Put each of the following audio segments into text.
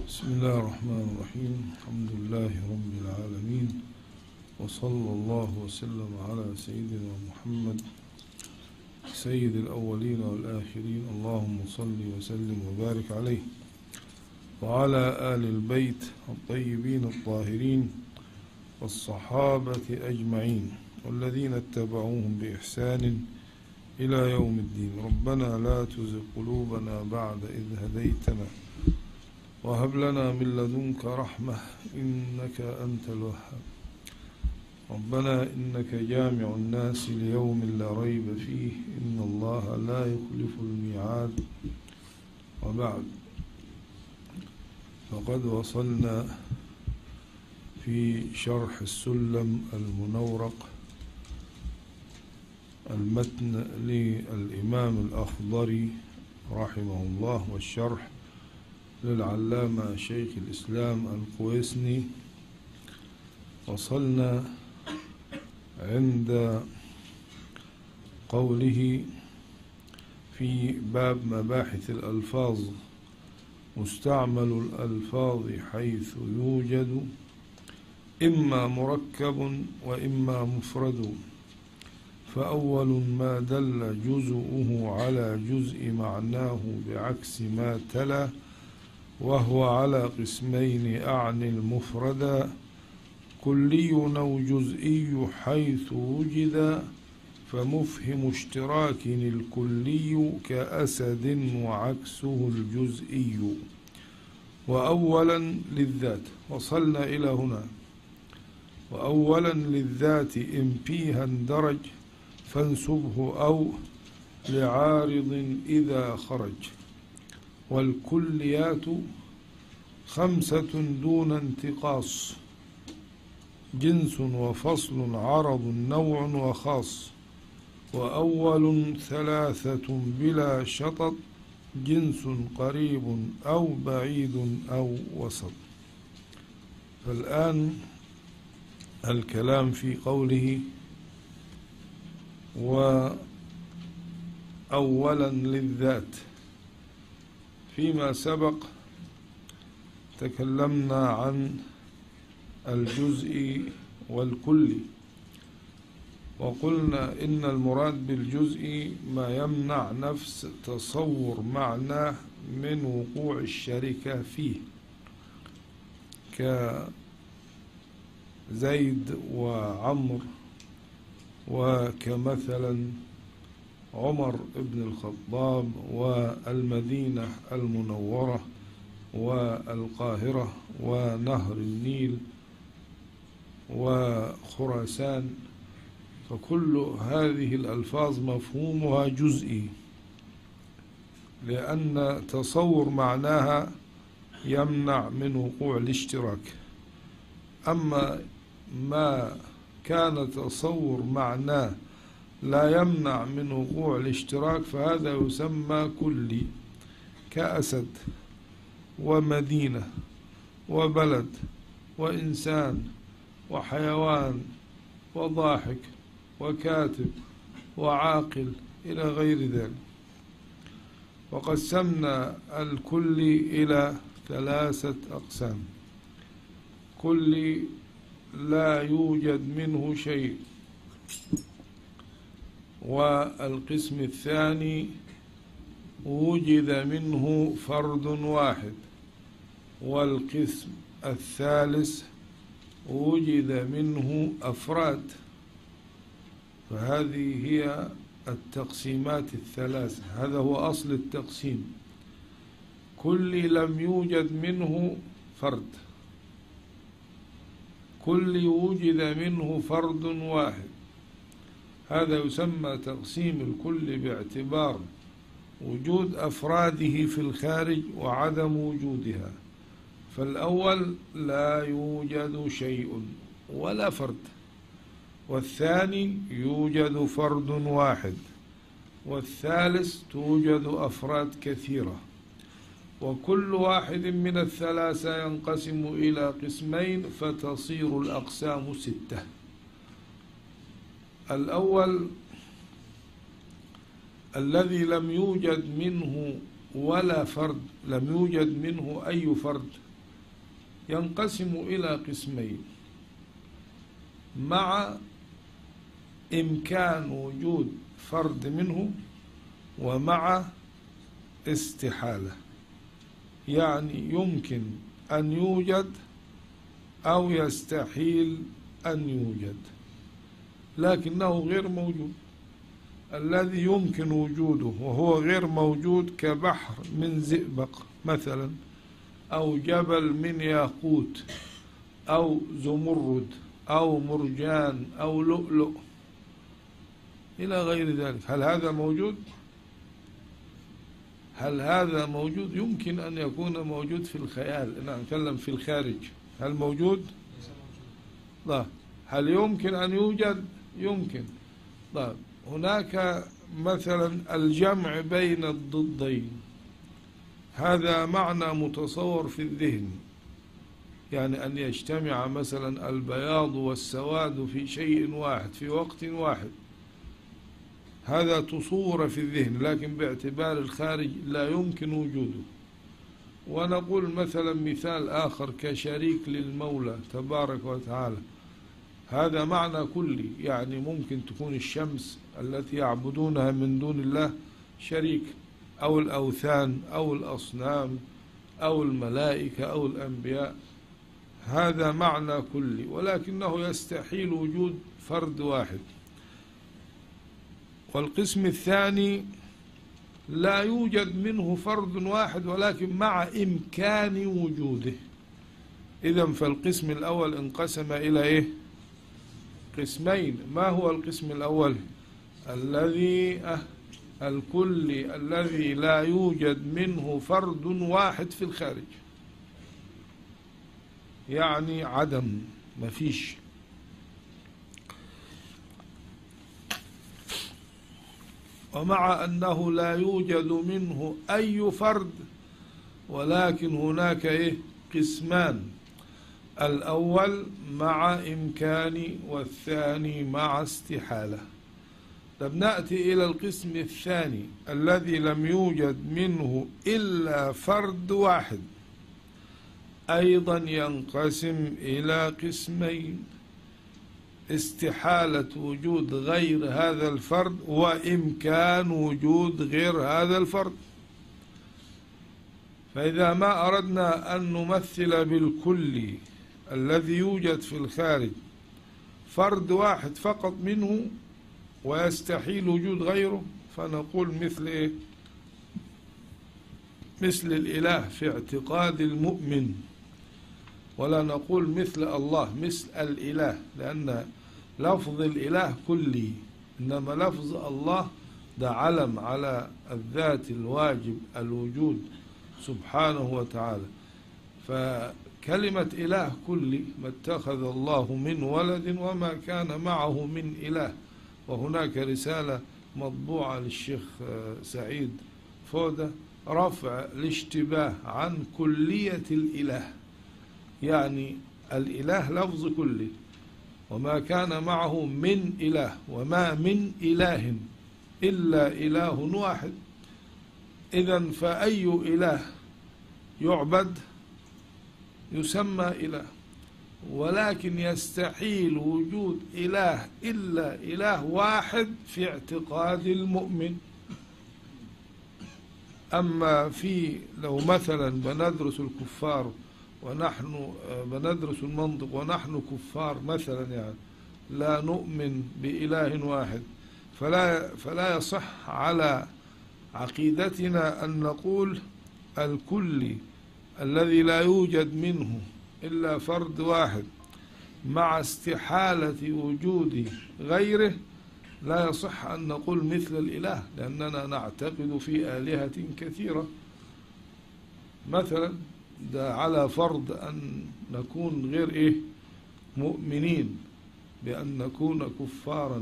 بسم الله الرحمن الرحيم. الحمد لله رب العالمين، وصلى الله وسلم على سيدنا محمد سيد الأولين والآخرين. اللهم صل وسلم وبارك عليه وعلى آل البيت الطيبين الطاهرين والصحابة أجمعين والذين اتبعوهم بإحسان إلى يوم الدين. ربنا لا تزغ قلوبنا بعد إذ هديتنا وهب لنا من لدنك رحمة إنك أنت الوهاب. ربنا إنك جامع الناس ليوم لا ريب فيه إن الله لا يخلف الميعاد. وبعد، فقد وصلنا في شرح السلم المنورق المتن للإمام الأخضري رحمه الله، والشرح للعلامة شيخ الإسلام القويسني. وصلنا عند قوله في باب مباحث الألفاظ: مستعمل الألفاظ حيث يوجد إما مركب وإما مفرد، فأول ما دل جزءه على جزء معناه بعكس ما تلا، وهو على قسمين أعني المفردا: كلي أو جزئي حيث وجد، فمفهم اشتراك الكلي كأسد وعكسه الجزئي. وأولا للذات، وصلنا إلى هنا. وأولا للذات إن فيها اندرج فانسبه أو لعارض إذا خرج. والكليات خمسة دون انتقاص: جنس وفصل عرض نوع وخاص. وأول ثلاثة بلا شطط: جنس قريب أو بعيد أو وسط. فالآن الكلام في قوله وأولا للذات. فيما سبق تكلمنا عن الجزء والكل، وقلنا إن المراد بالجزء ما يمنع نفس تصور معناه من وقوع الشركة فيه، كزيد وعمر، وكمثلا عمر بن الخطاب والمدينة المنورة والقاهرة ونهر النيل وخراسان. فكل هذه الألفاظ مفهومها جزئي، لأن تصور معناها يمنع من وقوع الاشتراك. أما ما كان تصور معناه لا يمنع من وقوع الاشتراك فهذا يسمى كلي، كأسد ومدينة وبلد وإنسان وحيوان وضاحك وكاتب وعاقل إلى غير ذلك. وقسمنا الكل إلى ثلاثة أقسام: كل لا يوجد منه شيء، والقسم الثاني وجد منه فرد واحد، والقسم الثالث وجد منه أفراد. فهذه هي التقسيمات الثلاثة، هذا هو أصل التقسيم. كل لم يوجد منه فرد، كل وجد منه فرد واحد. هذا يسمى تقسيم الكل باعتبار وجود أفراده في الخارج وعدم وجودها. فالأول لا يوجد شيء ولا فرد، والثاني يوجد فرد واحد، والثالث توجد أفراد كثيرة. وكل واحد من الثلاثة ينقسم إلى قسمين، فتصير الأقسام 6. الأول الذي لم يوجد منه ولا فرد، لم يوجد منه أي فرد ينقسم إلى قسمين: مع إمكان وجود فرد منه، ومع استحالة. يعني يمكن أن يوجد أو يستحيل أن يوجد لكنه غير موجود. الذي يمكن وجوده وهو غير موجود كبحر من زئبق مثلا، أو جبل من ياقوت، أو زمرد، أو مرجان، أو لؤلؤ إلى غير ذلك. هل هذا موجود؟ هل هذا موجود؟ يمكن أن يكون موجود في الخيال. أنا أتكلم في الخارج. هل موجود؟ لا. هل يمكن أن يوجد؟ يمكن. طيب، هناك مثلا الجمع بين الضدين، هذا معنى متصور في الذهن، يعني أن يجتمع مثلا البياض والسواد في شيء واحد في وقت واحد، هذا تصور في الذهن، لكن باعتبار الخارج لا يمكن وجوده. ونقول مثلا مثال آخر كشريك للمولى تبارك وتعالى، هذا معنى كلي، يعني ممكن تكون الشمس التي يعبدونها من دون الله شريك، أو الأوثان، أو الأصنام، أو الملائكة، أو الأنبياء، هذا معنى كلي، ولكنه يستحيل وجود فرد واحد. والقسم الثاني لا يوجد منه فرد واحد ولكن مع إمكان وجوده. إذن فالقسم الأول انقسم إلى إيه؟ قسمين. ما هو القسم الأول؟ الكلي الذي لا يوجد منه فرد واحد في الخارج، يعني عدم، مفيش. ومع أنه لا يوجد منه أي فرد، ولكن هناك قسمان: الأول مع إمكان، والثاني مع استحالة. طب نأتي إلى القسم الثاني الذي لم يوجد منه إلا فرد واحد، أيضا ينقسم إلى قسمين: استحالة وجود غير هذا الفرد، وإمكان وجود غير هذا الفرد. فإذا ما أردنا أن نمثل بالكل الذي يوجد في الخارج فرد واحد فقط منه ويستحيل وجود غيره، فنقول مثل مثل الإله في اعتقاد المؤمن، ولا نقول مثل الله، مثل الإله، لأن لفظ الإله كلي، إنما لفظ الله ده علم على الذات الواجب الوجود سبحانه وتعالى. فكلمة إله كلي: ما اتخذ الله من ولد وما كان معه من إله. وهناك رسالة مطبوعة للشيخ سعيد فودة: رفع الاشتباه عن كلية الإله، يعني الإله لفظ كلي، وما كان معه من إله، وما من إله إلا إله واحد. إذن فأي إله يعبد يسمى إله، ولكن يستحيل وجود إله إلا إله واحد في اعتقاد المؤمن. أما لو مثلا بندرس الكفار ونحن بندرس المنطق ونحن كفار مثلا، يعني لا نؤمن بإله واحد، فلا يصح على عقيدتنا أن نقول الكلي الذي لا يوجد منه إلا فرد واحد مع استحالة وجود غيره، لا يصح أن نقول مثل الإله، لأننا نعتقد في آلهة كثيرة. مثلا ده على فرض أن نكون غير مؤمنين، بأن نكون كفارا،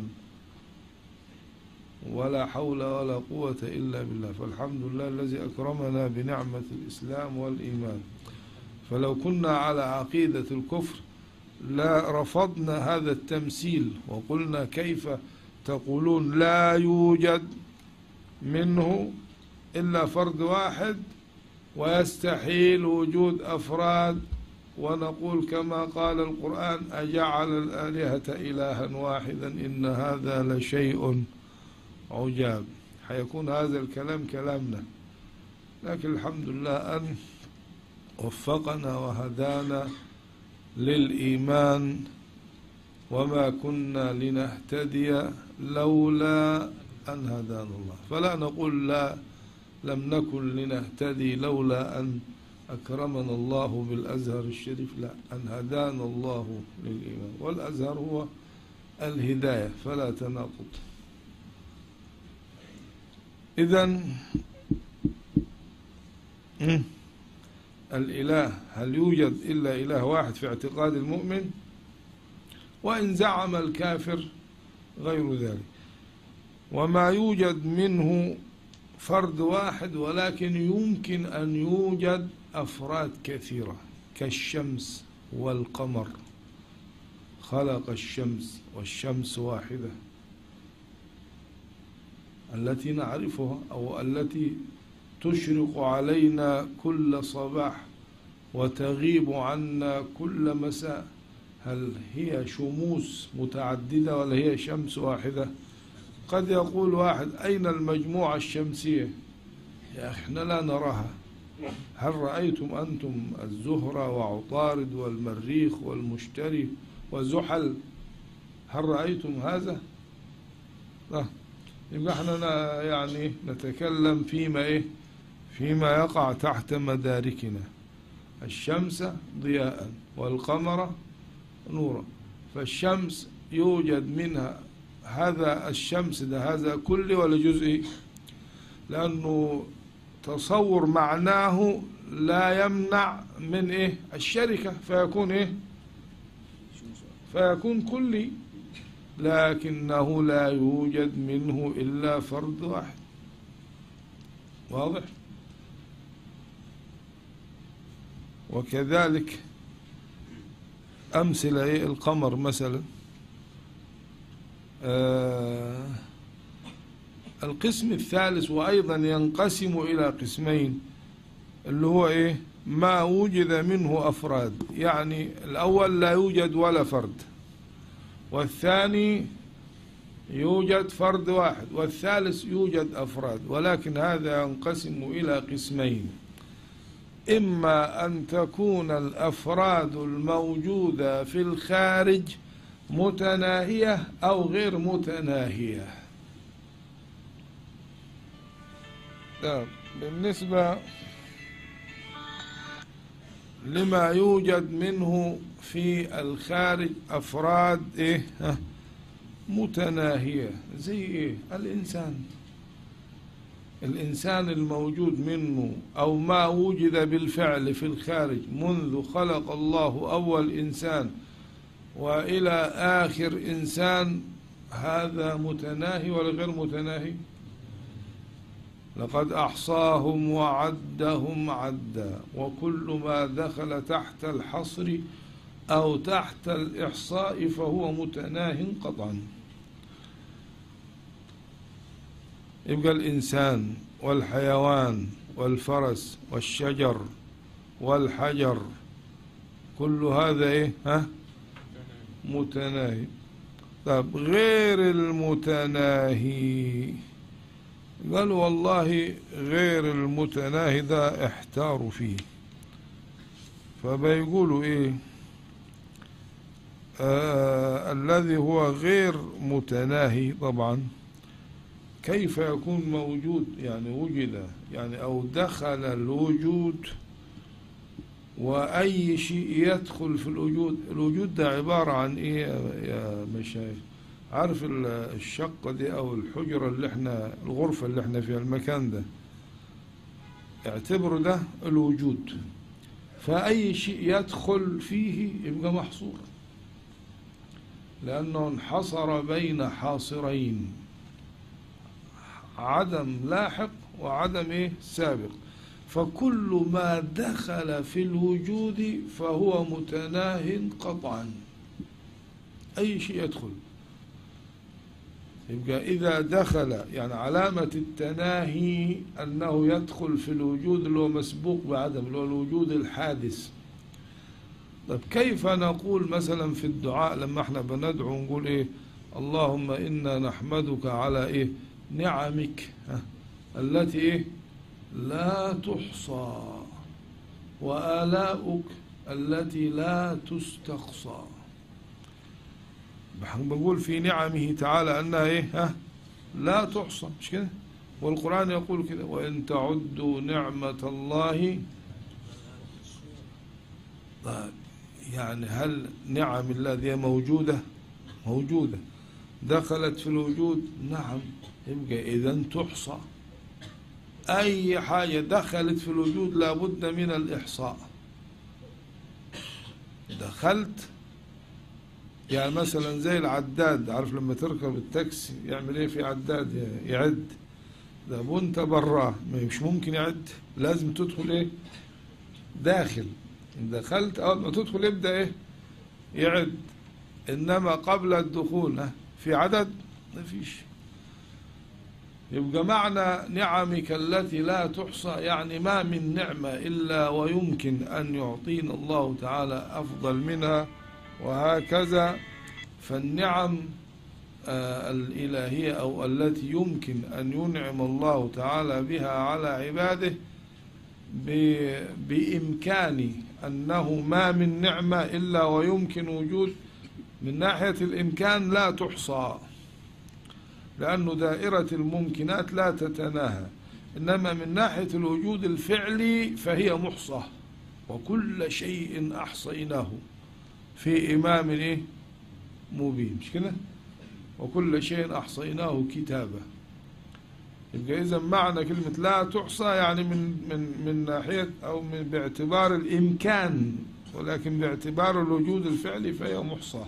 ولا حول ولا قوة إلا بالله. فالحمد لله الذي أكرمنا بنعمة الإسلام والإيمان. فلو كنا على عقيدة الكفر لا رفضنا هذا التمثيل وقلنا: كيف تقولون لا يوجد منه إلا فرد واحد ويستحيل وجود أفراد ونقول كما قال القرآن أجعل الآلهة إلها واحدا إن هذا لشيء عجاب. حيكون هذا الكلام كلامنا، لكن الحمد لله أن وفقنا وهدانا للإيمان، وما كنا لنهتدي لولا أن هدانا الله. فلا نقول لا لم نكن لنهتدي لولا أن أكرمنا الله بالأزهر الشريف، لا، أن هدانا الله للإيمان، والأزهر هو الهداية فلا تناقض. إذن الإله، هل يوجد إلا إله واحد في اعتقاد المؤمن؟ وإن زعم الكافر غير ذلك. وما يوجد منه فرد واحد، ولكن يمكن أن يوجد أفراد كثيرة كالشمس والقمر. خلق الشمس والشمس واحدة التي نعرفها أو التي تشرق علينا كل صباح وتغيب عنا كل مساء. هل هي شموس متعددة ولا هي شمس واحدة؟ قد يقول واحد أين المجموعة الشمسية؟ يا أخي احنا لا نراها. هل رأيتم أنتم الزهرة وعطارد والمريخ والمشتري وزحل؟ هل رأيتم هذا؟ لا. يبقى احنا يعني نتكلم فيما يقع تحت مداركنا. الشمس ضياء والقمر نورا. فالشمس يوجد منها هذا الشمس ده هذا كلي ولا جزئي؟ لأنه تصور معناه لا يمنع من الشركة، فيكون فيكون كلي، لكنه لا يوجد منه إلا فرد واحد. واضح؟ وكذلك أمثلة القمر مثلا. القسم الثالث وأيضا ينقسم إلى قسمين، اللي هو ما وجد منه أفراد. يعني الأول لا يوجد ولا فرد، والثاني يوجد فرد واحد، والثالث يوجد أفراد. ولكن هذا ينقسم إلى قسمين: إما أن تكون الأفراد الموجودة في الخارج متناهية أو غير متناهية. بالنسبة لما يوجد منه في الخارج أفراد متناهية، زي الإنسان الموجود منه أو ما وجد بالفعل في الخارج منذ خلق الله أول إنسان وإلى آخر إنسان، هذا متناهي ولا غير متناهي؟ لقد أحصاهم وعدهم عدا، وكل ما دخل تحت الحصر أو تحت الإحصاء فهو متناه قطعا. يبقى الإنسان والحيوان والفرس والشجر والحجر كل هذا متناهي. طب غير المتناهي، قالوا والله غير المتناهي ده احتاروا فيه، فبيقولوا الذي هو غير متناهي طبعا كيف يكون موجود؟ يعني وجد أو دخل الوجود، وأي شيء يدخل في الوجود. الوجود ده عبارة عن يا مشايخ؟ عارف الشقة دي أو الحجرة الغرفة اللي احنا فيها، المكان ده اعتبروا ده الوجود. فأي شيء يدخل فيه يبقى محصور، لأنه انحصر بين حاصرين: عدم لاحق وعدم سابق. فكل ما دخل في الوجود فهو متناه قطعا، أي شيء يدخل. يبقى إذا دخل، يعني علامة التناهي أنه يدخل في الوجود اللي هو مسبوق بعدم، اللي هو الوجود الحادث. طيب كيف نقول مثلا في الدعاء لما احنا بندعو نقول ايه؟ اللهم إنا نحمدك على ايه؟ نعمك التي ايه؟ لا تحصى، وآلاؤك التي لا تستقصى. بنقول في نعمه تعالى أنها إيه؟ لا تحصى، مش كده؟ والقرآن يقول كده: وإن تعدوا نعمة الله. يعني هل نعم الله دي موجودة؟ موجودة. دخلت في الوجود؟ نعم. يبقى إذن تحصى. أي حاجة دخلت في الوجود لابد من الإحصاء. دخلت يعني مثلا زي العداد، عارف لما تركب التاكسي يعمل ايه في عداد؟ يعد. ده وانت براه مش ممكن يعد، لازم تدخل ايه؟ داخل. دخلت اول ما تدخل يبدأ ايه؟ يعد. انما قبل الدخول في عدد؟ ما فيش. يبقى معنى نعمك التي لا تحصى يعني ما من نعمة إلا ويمكن أن يعطينا الله تعالى أفضل منها، وهكذا. فالنعم الإلهية أو التي يمكن أن ينعم الله تعالى بها على عباده بإمكان أنه ما من نعمة إلا ويمكن وجود. من ناحية الإمكان لا تحصى، لأن دائرة الممكنات لا تتناهى، إنما من ناحية الوجود الفعلي فهي محصى. وكل شيء أحصيناه في إمام إيه؟ مبين، مش كده؟ وكل شيء أحصيناه كتابا. يبقى إذا معنى كلمة لا تحصى يعني من ناحية أو باعتبار الإمكان، ولكن باعتبار الوجود الفعلي فهي محصى.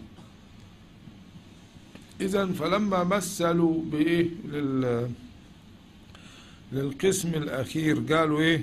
إذن فلما مثلوا بإيه للقسم الأخير قالوا إيه؟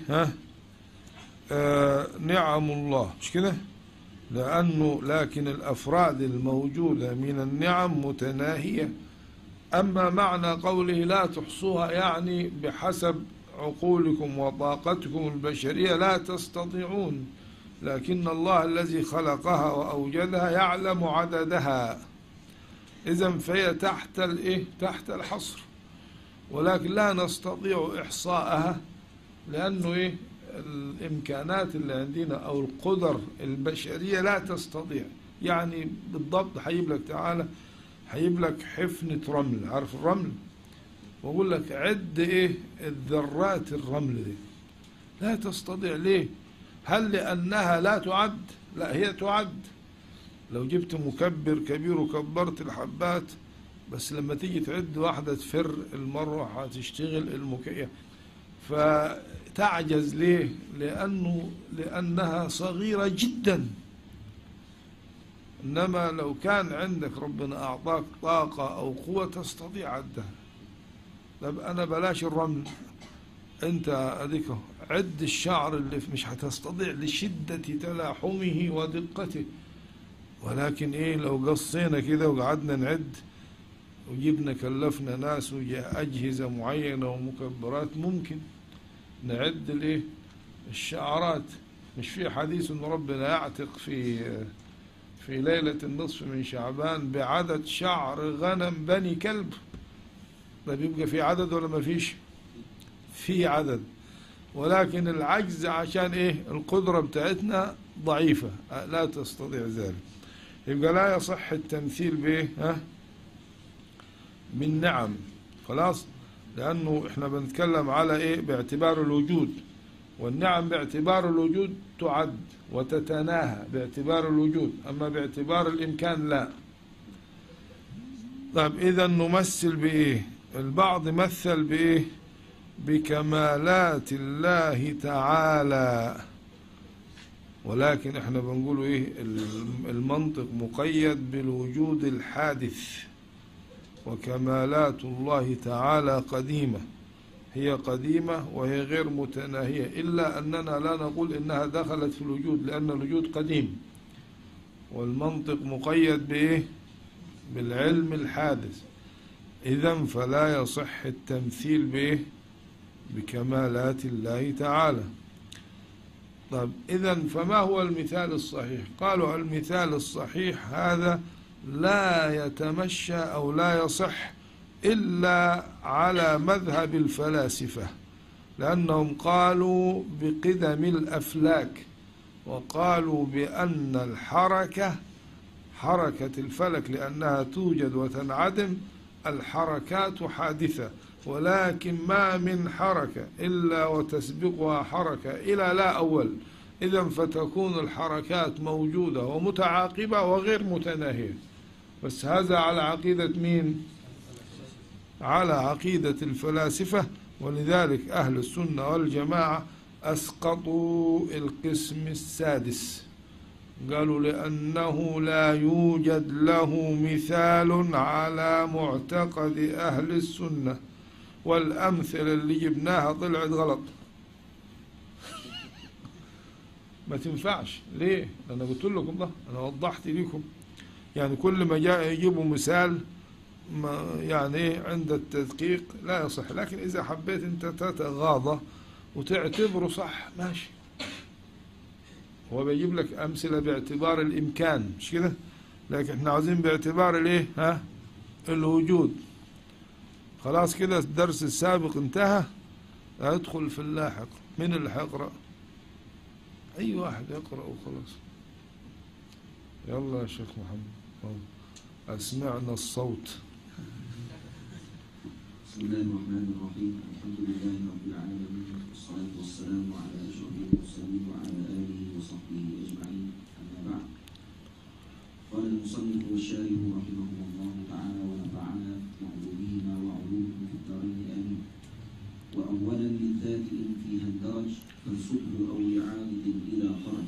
نعم الله، مش كده؟ لكن الأفراد الموجودة من النعم متناهية. أما معنى قوله لا تحصوها يعني بحسب عقولكم وطاقتكم البشرية لا تستطيعون، لكن الله الذي خلقها وأوجدها يعلم عددها. إذن فهي تحت الإيه؟ تحت الحصر، ولكن لا نستطيع إحصاءها، لأنه إيه؟ الإمكانات اللي عندنا أو القدر البشرية لا تستطيع. يعني بالضبط حيجيب لك تعالى، حيجيب لك حفنة رمل، عارف الرمل؟ وأقول لك عد إيه؟ الذرات الرمل دي لا تستطيع. ليه؟ هل لأنها لا تعد؟ لا، هي تعد. لو جبت مكبر كبير وكبرت الحبات، بس لما تيجي تعد واحدة تفر المروحة تشتغل المكيف، فتعجز. ليه؟ لأنها صغيرة جدا. إنما لو كان عندك ربنا أعطاك طاقة أو قوة تستطيع عدها. طب أنا بلاش الرمل، أنت أديك عد الشعر اللي مش هتستطيع لشدة تلاحمه ودقته. ولكن إيه لو قصينا كده وقعدنا نعد وجبنا كلفنا ناس وأجهزة معينة ومكبرات ممكن نعد الإيه؟ الشعرات. مش في حديث إن ربنا يعتق في ليلة النصف من شعبان بعدد شعر غنم بني كلب. ده بيبقى في عدد ولا ما فيش؟ في عدد، ولكن العجز عشان إيه؟ القدرة بتاعتنا ضعيفة لا تستطيع ذلك. يبقى لا يصح التمثيل بإيه؟ من نعم. خلاص، لأنه إحنا بنتكلم على إيه؟ باعتبار الوجود، والنعم باعتبار الوجود تعد وتتناهى باعتبار الوجود، أما باعتبار الإمكان لا. طيب إذا نمثل بإيه؟ البعض مثل بإيه؟ بكمالات الله تعالى، ولكن احنا بنقول ايه؟ المنطق مقيد بالوجود الحادث، وكمالات الله تعالى قديمة. هي قديمة وهي غير متناهية، إلا أننا لا نقول إنها دخلت في الوجود لأن الوجود قديم، والمنطق مقيد بإيه؟ بالعلم الحادث. إذن فلا يصح التمثيل بإيه؟ بكمالات الله تعالى. طيب إذا فما هو المثال الصحيح؟ قالوا المثال الصحيح هذا لا يتمشى أو لا يصح إلا على مذهب الفلاسفة، لأنهم قالوا بقدم الأفلاك، وقالوا بأن الحركة حركة الفلك لأنها توجد وتنعدم، الحركات حادثة، ولكن ما من حركة إلا وتسبقها حركة إلى لا أول، إذن فتكون الحركات موجودة ومتعاقبة وغير متناهية. بس هذا على عقيدة مين؟ على عقيدة الفلاسفة. ولذلك أهل السنة والجماعة أسقطوا القسم السادس، قالوا لأنه لا يوجد له مثال على معتقد أهل السنة، والأمثلة اللي جبناها طلعت غلط. ما تنفعش. ليه؟ أنا قلت لكم ده، أنا وضحت لكم. يعني كل ما جاء يجيبوا مثال يعني عند التدقيق لا يصح، لكن إذا حبيت أنت تتغاضى وتعتبره صح ماشي. هو بيجيب لك أمثلة باعتبار الإمكان، مش كده؟ لكن احنا عاوزين باعتبار الايه؟ الوجود. خلاص كده الدرس السابق انتهى، هندخل في اللاحق. مين اللي هيقرأ؟ أي واحد يقرأ وخلاص. يلا يا شيخ محمد، أسمعنا الصوت. بسم الله الرحمن الرحيم. الحمد لله رب العالمين، والصلاة والسلام على أشرف المرسلين وعلى آله وصحبه أجمعين، أما بعد. قال المصنف والشارح رحمه الله تعالى ونفعنا بعلومهما وعلومهم في الدارين آمين. وأولا للذات إن فيها الدرج فانسبه أو لعائد إلى خرج.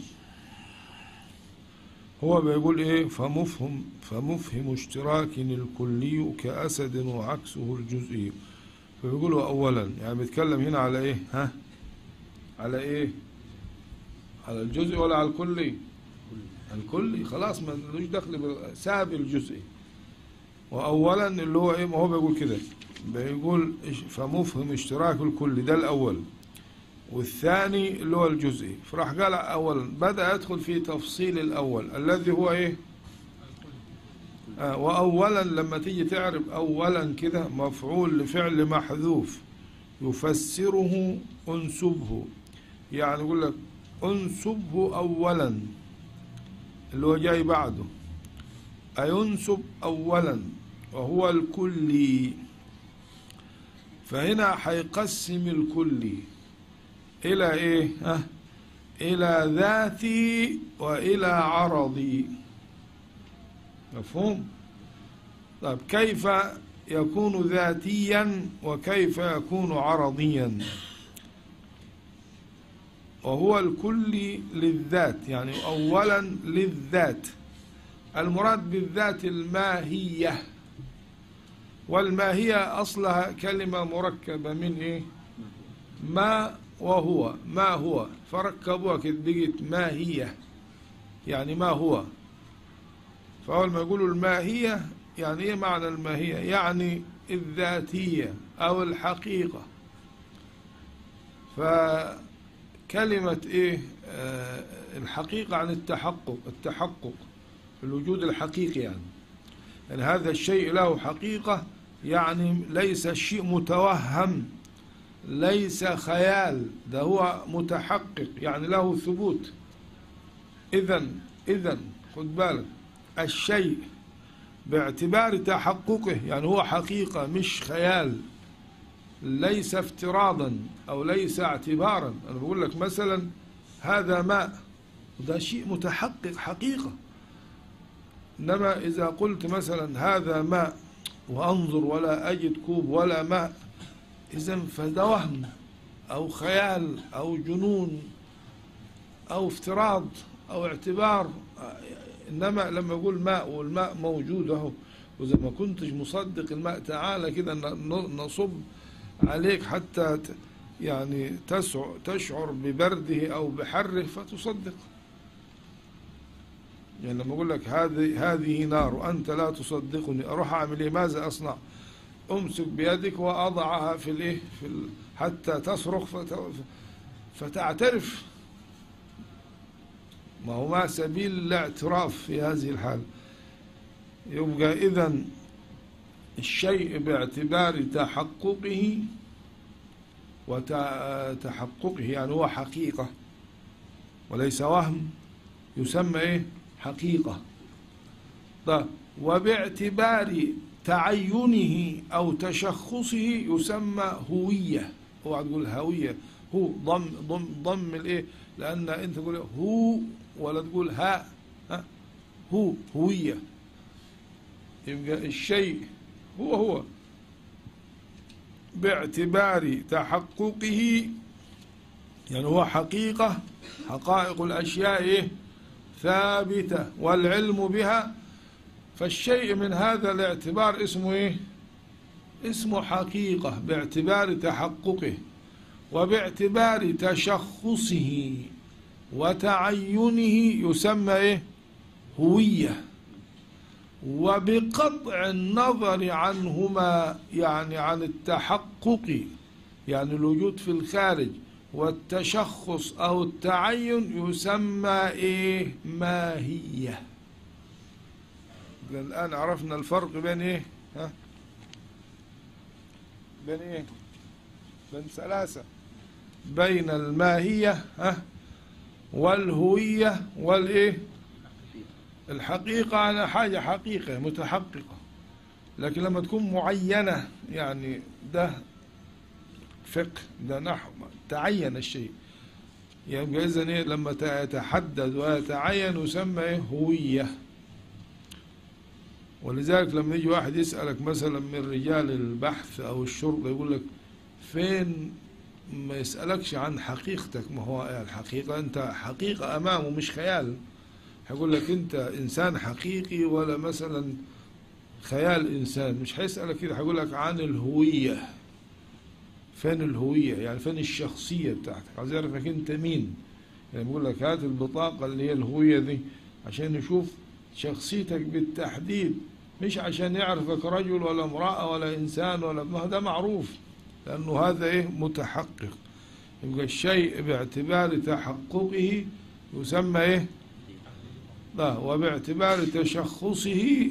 هو بيقول ايه؟ فمفهم اشتراك الكلي كأسد وعكسه الجزئي. فبيقولوا اولا، يعني بيتكلم هنا على ايه؟ على ايه؟ على الجزئي ولا على الكلي؟ الكلي خلاص ما لوش دخل، ساب الجزئي. واولا اللي هو ايه؟ ما هو بيقول كده، بيقول فمفهم اشتراك الكلي، ده الاول. والثاني اللي هو الجزئي. فراح قال اولا، بدأ يدخل في تفصيل الاول الذي هو ايه؟ واولا لما تيجي تعرف اولا كده مفعول لفعل محذوف يفسره انسبه، يعني يقول لك انسبه اولا اللي هو جاي بعده، اينسب اولا وهو الكلي. فهنا حيقسم الكلي إلى إيه؟ إلى ذاتي وإلى عرضي. مفهوم؟ طيب كيف يكون ذاتيا وكيف يكون عرضيا؟ وهو الكلي للذات، يعني أولا للذات. المراد بالذات الماهية، والماهية أصلها كلمة مركبة من إيه؟ ما وهو، ما هو، فركبوها كده بقت ماهية، يعني ما هو. فأول ما يقولوا الماهية، يعني إيه معنى الماهية؟ يعني الذاتية أو الحقيقة. فكلمة إيه؟ الحقيقة عن التحقق، التحقق الوجود الحقيقي، يعني هذا الشيء له حقيقة، يعني ليس الشيء متوهم، ليس خيال، ده هو متحقق، يعني له ثبوت. إذن خد بالك، الشيء باعتبار تحققه، يعني هو حقيقة مش خيال، ليس افتراضا أو ليس اعتبارا. أنا بقول لك مثلا هذا ماء، وده شيء متحقق حقيقة. إنما إذا قلت مثلا هذا ماء وأنظر ولا أجد كوب ولا ماء، إذن فده وهم أو خيال أو جنون أو افتراض أو اعتبار. إنما لما أقول ماء والماء موجود أهو، وإذا ما كنتش مصدق الماء تعالى كده نصب عليك حتى يعني تشعر ببرده أو بحره فتصدق. يعني لما أقول لك هذه نار وأنت لا تصدقني، أروح أعمل إيه؟ ماذا أصنع؟ أمسك بيدك وأضعها في الإيه؟ حتى تصرخ فتعترف ما هو ما سبيل الاعتراف في هذه الحال. يبقى إذن الشيء باعتبار تحققه وتحققه يعني هو حقيقة وليس وهم، يسمى إيه؟ حقيقة. طيب وباعتبار تعينه أو تشخصه يسمى هوية. اوعى تقول هوية، هو ضم الإيه، لأن أنت تقول هو ولا تقول ها هو هوية. يبقى الشيء هو باعتبار تحققه يعني هو حقيقة، حقائق الأشياء ثابتة والعلم بها، فالشيء من هذا الاعتبار اسمه إيه؟ اسمه حقيقة باعتبار تحققه، وباعتبار تشخصه وتعينه يسمى إيه؟ هوية. وبقطع النظر عنهما يعني عن التحقق يعني الوجود في الخارج والتشخص أو التعين يسمى إيه؟ ماهية. الآن عرفنا الفرق بين إيه؟ بين إيه؟ بين ثلاثة، بين الماهية والهوية والإيه؟ الحقيقة. على حاجة حقيقة متحققة، لكن لما تكون معينة يعني ده فقه، ده نحو تعين الشيء، يعني إذن إيه؟ لما يتحدد ويتعين يسمى إيه؟ هوية. ولذلك لما يجي واحد يسألك مثلا من رجال البحث أو الشرطة يقول لك فين، ما يسألكش عن حقيقتك. ما هو الحقيقة أنت حقيقة أمامه مش خيال. هيقول لك أنت إنسان حقيقي ولا مثلا خيال إنسان، مش هيسألك كده. هيقول لك عن الهوية، فين الهوية يعني فين الشخصية بتاعتك، عايز يعرفك أنت مين. يعني بيقول لك هات البطاقة اللي هي الهوية دي عشان نشوف شخصيتك بالتحديد، مش عشان يعرفك رجل ولا امرأة ولا إنسان ولا، ما ده معروف لأنه هذا إيه؟ متحقق. يبقى الشيء باعتبار تحققه يسمى إيه؟ لا، وباعتبار تشخصه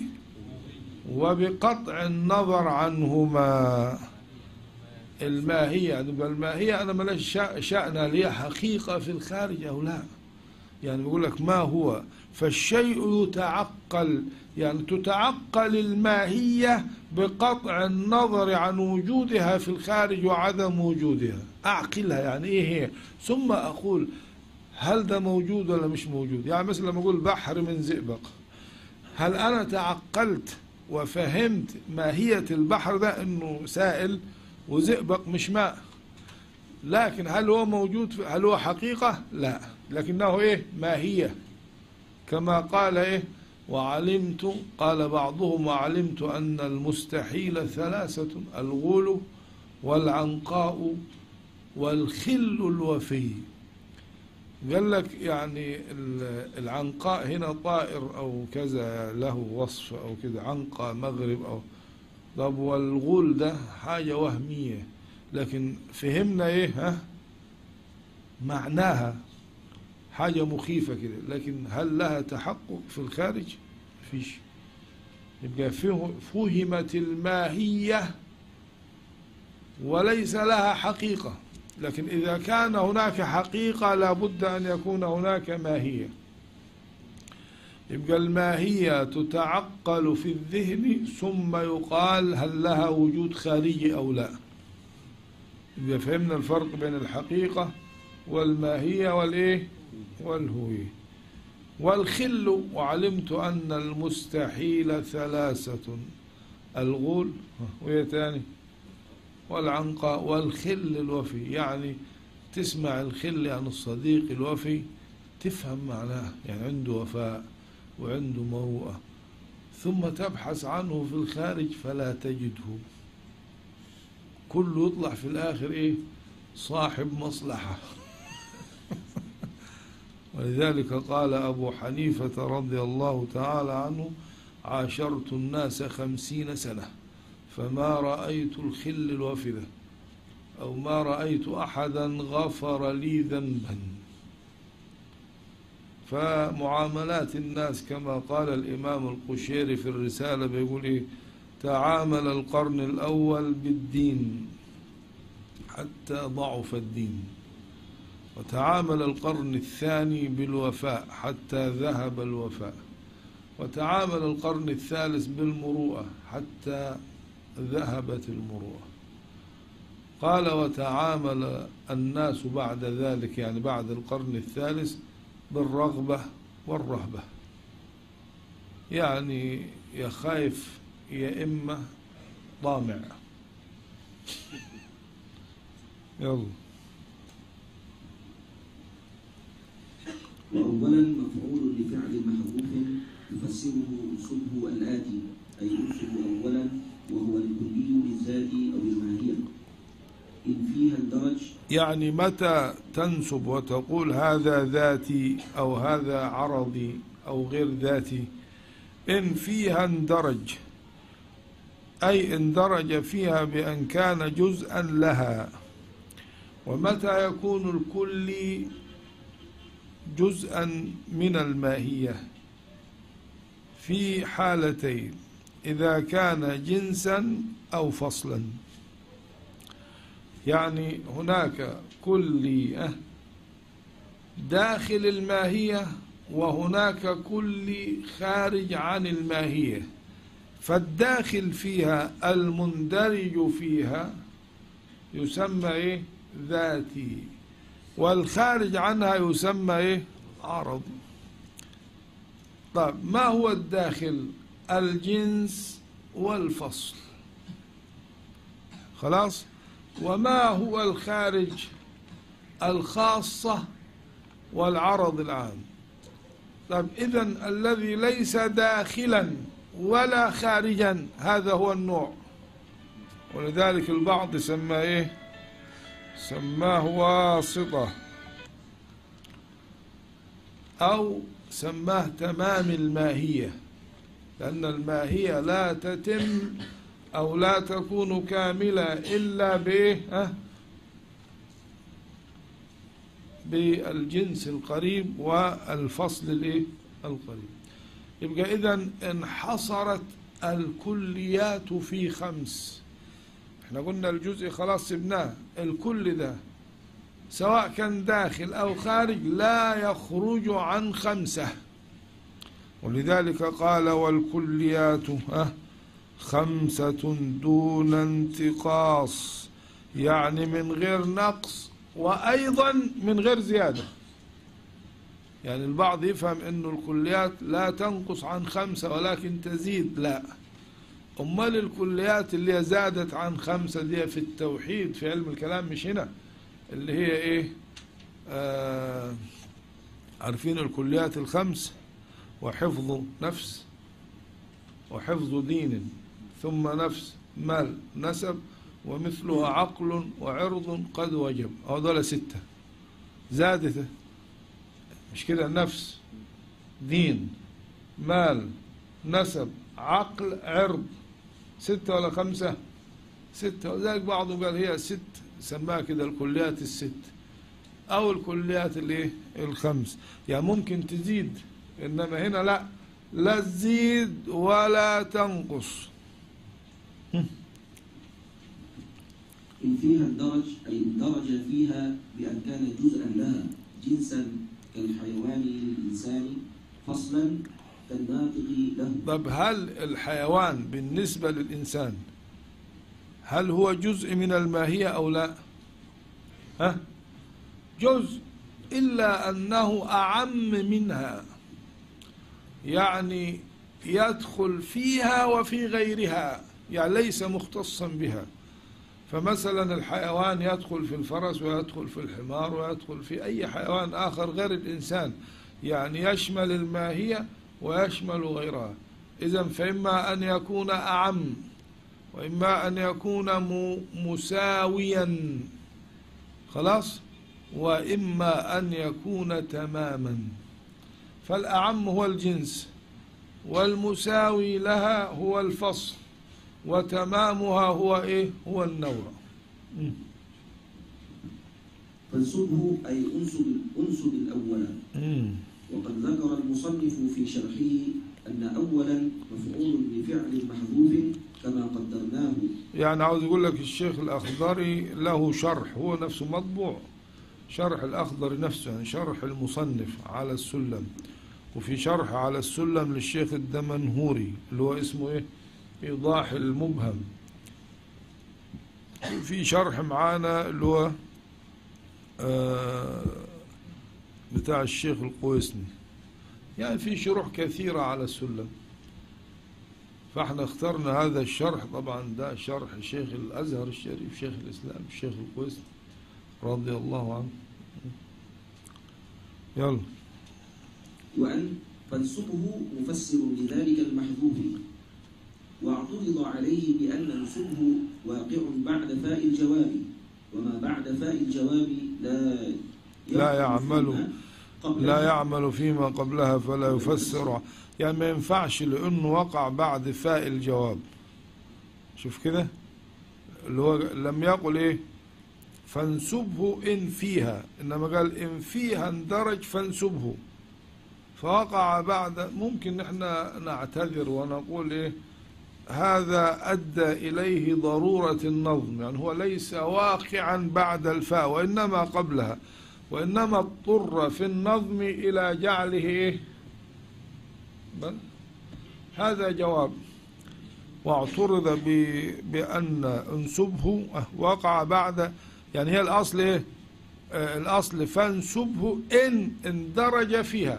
وبقطع النظر عنهما الماهية. يبقى الماهية أنا ملاش شأنها لي حقيقة في الخارج أو لا، يعني بيقول لك ما هو، فالشيء يتعقل يعني تتعقل الماهية بقطع النظر عن وجودها في الخارج وعدم وجودها. أعقلها يعني إيه هي، ثم أقول هل ده موجود ولا مش موجود. يعني مثلا لما أقول بحر من زئبق، هل أنا تعقلت وفهمت ماهية البحر ده إنه سائل وزئبق مش ماء، لكن هل هو موجود، هل هو حقيقة؟ لا، لكنه إيه؟ ماهية. كما قال إيه؟ وعلمت، قال بعضهم وعلمت أن المستحيل ثلاثة: الغول والعنقاء والخل الوفي. قال لك يعني العنقاء هنا طائر أو كذا له وصف أو كذا، عنقى مغرب أو طب، والغول ده حاجة وهمية، لكن فهمنا إيه معناها حاجة مخيفة كده، لكن هل لها تحقق في الخارج؟ فيش. يبقى فهمت الماهية وليس لها حقيقة، لكن إذا كان هناك حقيقة لابد أن يكون هناك ماهية. يبقى الماهية تتعقل في الذهن ثم يقال هل لها وجود خارجي أو لا. يبقى فهمنا الفرق بين الحقيقة والماهية والإيه؟ والهوية. والخل، وعلمت أن المستحيل ثلاثة: الغول وهي تاني والعنقاء والخل الوفي. يعني تسمع الخل عن الصديق الوفي تفهم معناه، يعني عنده وفاء وعنده مروءة، ثم تبحث عنه في الخارج فلا تجده، كله يطلع في الآخر إيه؟ صاحب مصلحة. ولذلك قال أبو حنيفة رضي الله تعالى عنه: عاشرت الناس 50 سنة فما رأيت الخل الوفدة، أو ما رأيت أحدا غفر لي ذنبا. فمعاملات الناس كما قال الإمام القشيري في الرسالة بيقول إيه: تعامل القرن الأول بالدين حتى ضعف الدين، وتعامل القرن الثاني بالوفاء حتى ذهب الوفاء، وتعامل القرن الثالث بالمروءة حتى ذهبت المروءة. قال: وتعامل الناس بعد ذلك، يعني بعد القرن الثالث، بالرغبة والرهبة، يعني يا خايف يا إما طامع. يلا. وأولا مفعول لفعل محذوف يفسره أنصبه الآتي، أي أنصب أولا وهو الكلي بالذات أو الماهية إن فيها اندرج. يعني متى تنسب وتقول هذا ذاتي أو هذا عرضي أو غير ذاتي؟ إن فيها اندرج، أي اندرج فيها بأن كان جزءا لها. ومتى يكون الكل جزءا من الماهية؟ في حالتين: إذا كان جنسا أو فصلا. يعني هناك كلي داخل الماهية، وهناك كلي خارج عن الماهية. فالداخل فيها المندرج فيها يسمى إيه؟ ذاتي، والخارج عنها يسمى إيه؟ عرضي. طيب، ما هو الداخل؟ الجنس والفصل، خلاص. وما هو الخارج؟ الخاصة والعرض العام. طيب، إذن الذي ليس داخلا ولا خارجا هذا هو النوع. ولذلك البعض سماه إيه؟ سماه واسطة، أو سماه تمام الماهية، لأن الماهية لا تتم أو لا تكون كاملة إلا بالجنس القريب والفصل القريب. يبقى إذن انحصرت الكليات في 5. احنا قلنا الجزء خلاص سبناه، الكل ده سواء كان داخل أو خارج لا يخرج عن 5. ولذلك قال: والكليات 5 دون انتقاص، يعني من غير نقص وأيضا من غير زيادة. يعني البعض يفهم أن الكليات لا تنقص عن 5 ولكن تزيد. لا، أمال الكليات اللي زادت عن 5 دي في التوحيد في علم الكلام مش هنا، اللي هي إيه؟ عارفين الكليات ال5: وحفظ نفس، وحفظ دين، ثم نفس، مال، نسب، ومثلها عقل وعرض قد وجب. هذول 6 زادت، مش كده؟ نفس، دين، مال، نسب، عقل، عرض. 6 ولا 5؟ 6. وذلك بعضهم قال هي 6، سماها كده الكليات ال6 أو الكليات ال5. يعني ممكن تزيد، إنما هنا لا تزيد ولا تنقص. إن فيها اندرج، أي اندرج فيها بأن كان جزءا لها، جنسا كالحيوان للإنسان، فصلا كالناطق له. طب هل الحيوان بالنسبة للإنسان هل هو جزء من الماهية أو لا؟ جزء، إلا أنه أعم منها، يعني يدخل فيها وفي غيرها، يعني ليس مختصا بها. فمثلا الحيوان يدخل في الفرس ويدخل في الحمار ويدخل في أي حيوان آخر غير الإنسان، يعني يشمل الماهية ويشمل غيرها. إذن فإما أن يكون أعم، وإما أن يكون مساويا، خلاص، وإما أن يكون تماما. فالأعم هو الجنس، والمساوي لها هو الفصل، وتمامها هو إيه؟ هو النوع. فانصبه أي أنصب الأول، وقد ذكر المصنف في شرحه أن أولا مفعول بفعل محذوف كما قدرناه. يعني عاوز يقول لك الشيخ الأخضري له شرح، هو نفسه مطبوع، شرح الأخضري نفسه، يعني شرح المصنف على السلم، وفي شرح على السلم للشيخ الدمنهوري اللي هو اسمه ايه؟ إيضاح المبهم. في شرح معانا اللي هو بتاع الشيخ القويسني، يعني في شروح كثيرة على السلم، فاحنا اخترنا هذا الشرح. طبعا ده شرح شيخ الأزهر الشريف شيخ الإسلام الشيخ القويسني رضي الله عنه. يلا. وأن فانسبه مفسر لذلك المحذوف، واعترض عليه بأن نسبه واقع بعد فاء الجواب، وما بعد فاء الجواب لا يعمل فيما قبلها فلا يفسر، يعني ما ينفعش لأنه وقع بعد فاء الجواب. شوف كده اللي هو لم يقل ايه فانسبه إن فيها، إنما قال إن فيها اندرج فانسبه، فوقع بعد. ممكن احنا نعتذر ونقول ايه هذا أدى إليه ضرورة النظم، يعني هو ليس واقعا بعد الفاء وإنما قبلها، وإنما اضطر في النظم إلى جعله إيه؟ بل هذا جواب. واعترض بأن انسبه وقع بعد، يعني هي الأصل إيه؟ الأصل فانسبه إن اندرج فيها،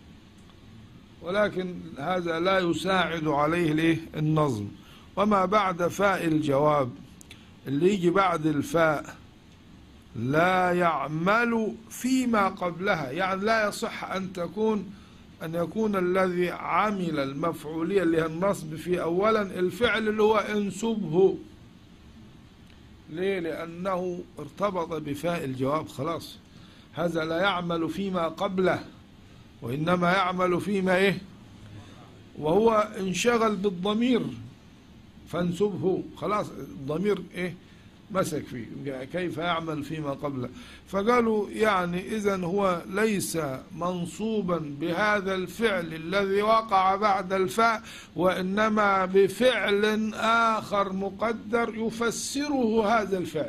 ولكن هذا لا يساعد عليه الايه النظم. وما بعد فاء الجواب اللي يجي بعد الفاء لا يعمل فيما قبلها، يعني لا يصح أن يكون الذي عمل المفعولية اللي هي النصب في أولا الفعل اللي هو انسبه. ليه؟ لأنه ارتبط بفاء الجواب خلاص، هذا لا يعمل فيما قبله وإنما يعمل فيما إيه، وهو انشغل بالضمير فانسبه، خلاص الضمير إيه مسك فيه، كيف يعمل فيما قبله. فقالوا يعني إذن هو ليس منصوبا بهذا الفعل الذي وقع بعد الفاء، وإنما بفعل آخر مقدر يفسره هذا الفعل.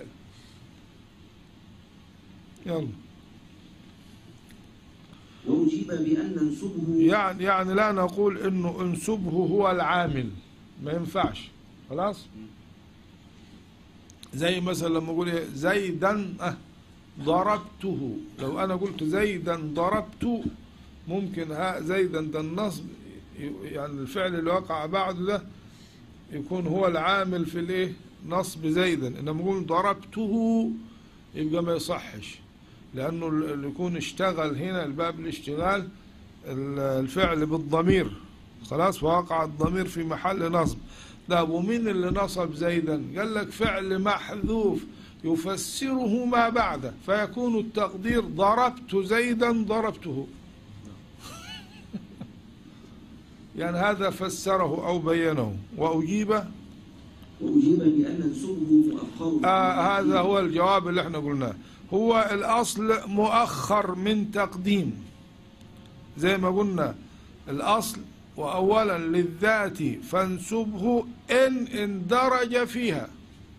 يلا. وأجيب بأن انسبه، يعني لا نقول إنه انسبه هو العامل، ما ينفعش خلاص. زي مثلا لما أقول زيدا ضربته، لو أنا قلت زيدا ضربت ممكن زيدا ده النصب، يعني الفعل اللي وقع بعده ده يكون هو العامل في الايه نصب زيدا، إنما نقول ضربته يبقى ما يصحش، لأنه اللي يكون اشتغل هنا الباب الاشتغال الفعل بالضمير خلاص، ووقع الضمير في محل نصب. ده ومين اللي نصب زيدا؟ قال لك فعل محذوف يفسره ما بعده، فيكون التقدير ضربت زيدا ضربته. يعني هذا فسره أو بينه. وأجيب بأن انسبه مؤخر. هذا هو الجواب اللي احنا قلناه، هو الأصل مؤخر من تقديم، زي ما قلنا الأصل وأولا للذات فانسبه إن اندرج فيها،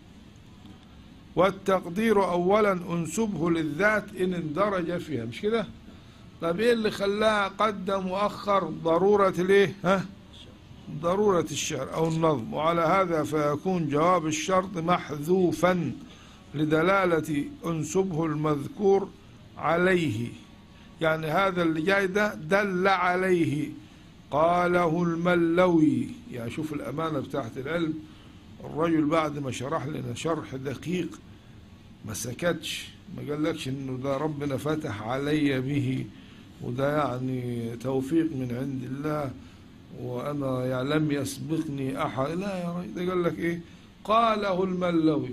والتقدير أولا انسبه للذات إن اندرج فيها، مش كده؟ طب إيه اللي خلاه قدم وأخر؟ ضرورة الإيه؟ ضرورة الشعر أو النظم. وعلى هذا فيكون جواب الشرط محذوفا لدلالة انسبه المذكور عليه، يعني هذا اللي جاي ده دل عليه. قاله الملوي، يعني شوف الأمانة بتاعت العلم، الرجل بعد ما شرح لنا شرح دقيق ما سكتش، ما قالكش انه ده ربنا فتح علي به وده يعني توفيق من عند الله وانا يعني لم يسبقني احد، لا يا رجل، ده قال لك ايه؟ قاله الملوي،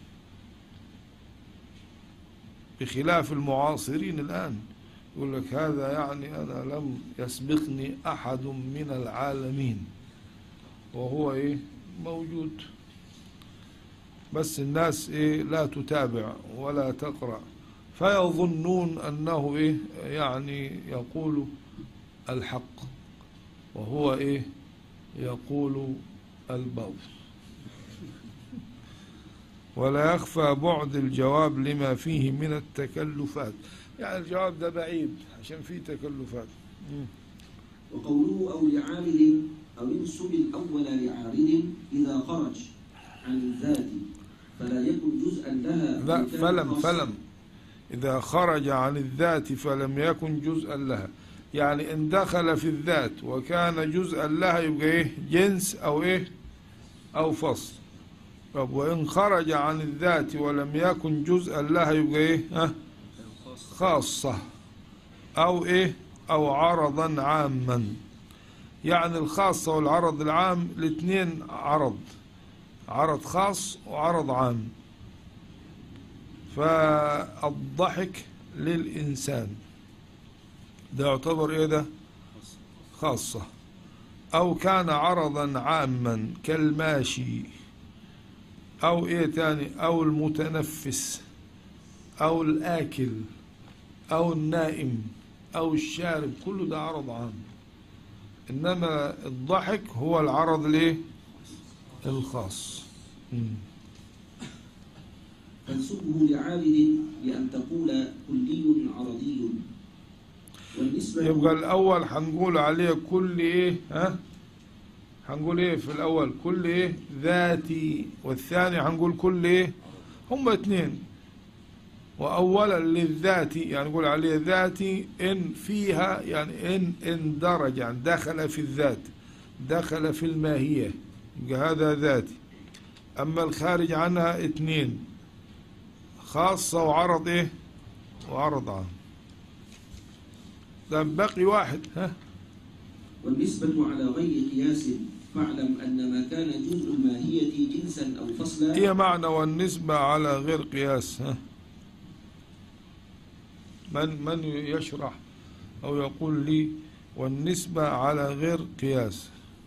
بخلاف المعاصرين الآن يقول لك هذا يعني أنا لم يسبقني أحد من العالمين، وهو إيه موجود، بس الناس إيه لا تتابع ولا تقرأ، فيظنون أنه إيه يعني يقول الحق، وهو إيه؟ يقول الباطل. ولا يخفى بعد الجواب لما فيه من التكلفات، يعني الجواب ده بعيد عشان فيه تكلفات. وقوله أو لعارض أو انسب الأول لعارض إذا خرج عن الذات فلا يكن جزءا لها. لا، فلم إذا خرج عن الذات فلم يكن جزءا لها، يعني إن دخل في الذات وكان جزءا لها يبقى إيه؟ جنس أو إيه؟ أو فصل. طب وإن خرج عن الذات ولم يكن جزءا لها يبقى إيه؟ خاصة أو إيه؟ أو عرضا عاما. يعني الخاصة والعرض العام الاثنين عرض خاص وعرض عام. فالضحك للإنسان ده يعتبر إيه؟ ده خاصة. أو كان عرضا عاما كالماشي، أو إيه تاني؟ أو المتنفس، أو الآكل، أو النائم، أو الشارب، كله ده عرض عام. إنما الضحك هو العرض ليه؟ الخاص. فانسبه لعارض بأن تقول كلي عرضي. والنسبة يبقى الأول هنقول عليه كل إيه؟ هنقول إيه في الأول؟ كل إيه؟ ذاتي. والثاني هنقول كل إيه؟ هما اثنين. وأولا للذات يعني نقول عليه ذاتي إن فيها، يعني إن درج، يعني دخل في الذات، دخل في الماهية، يبقى هذا ذاتي. أما الخارج عنها اثنين، خاصة وعرض إيه؟ وعرض عام. لم بقي واحد. والنسبة على غير قياس فاعلم أن ما كان جزء الماهية جنسا أو فصلا. إيه معنى والنسبة على غير قياس؟ من يشرح أو يقول لي والنسبة على غير قياس؟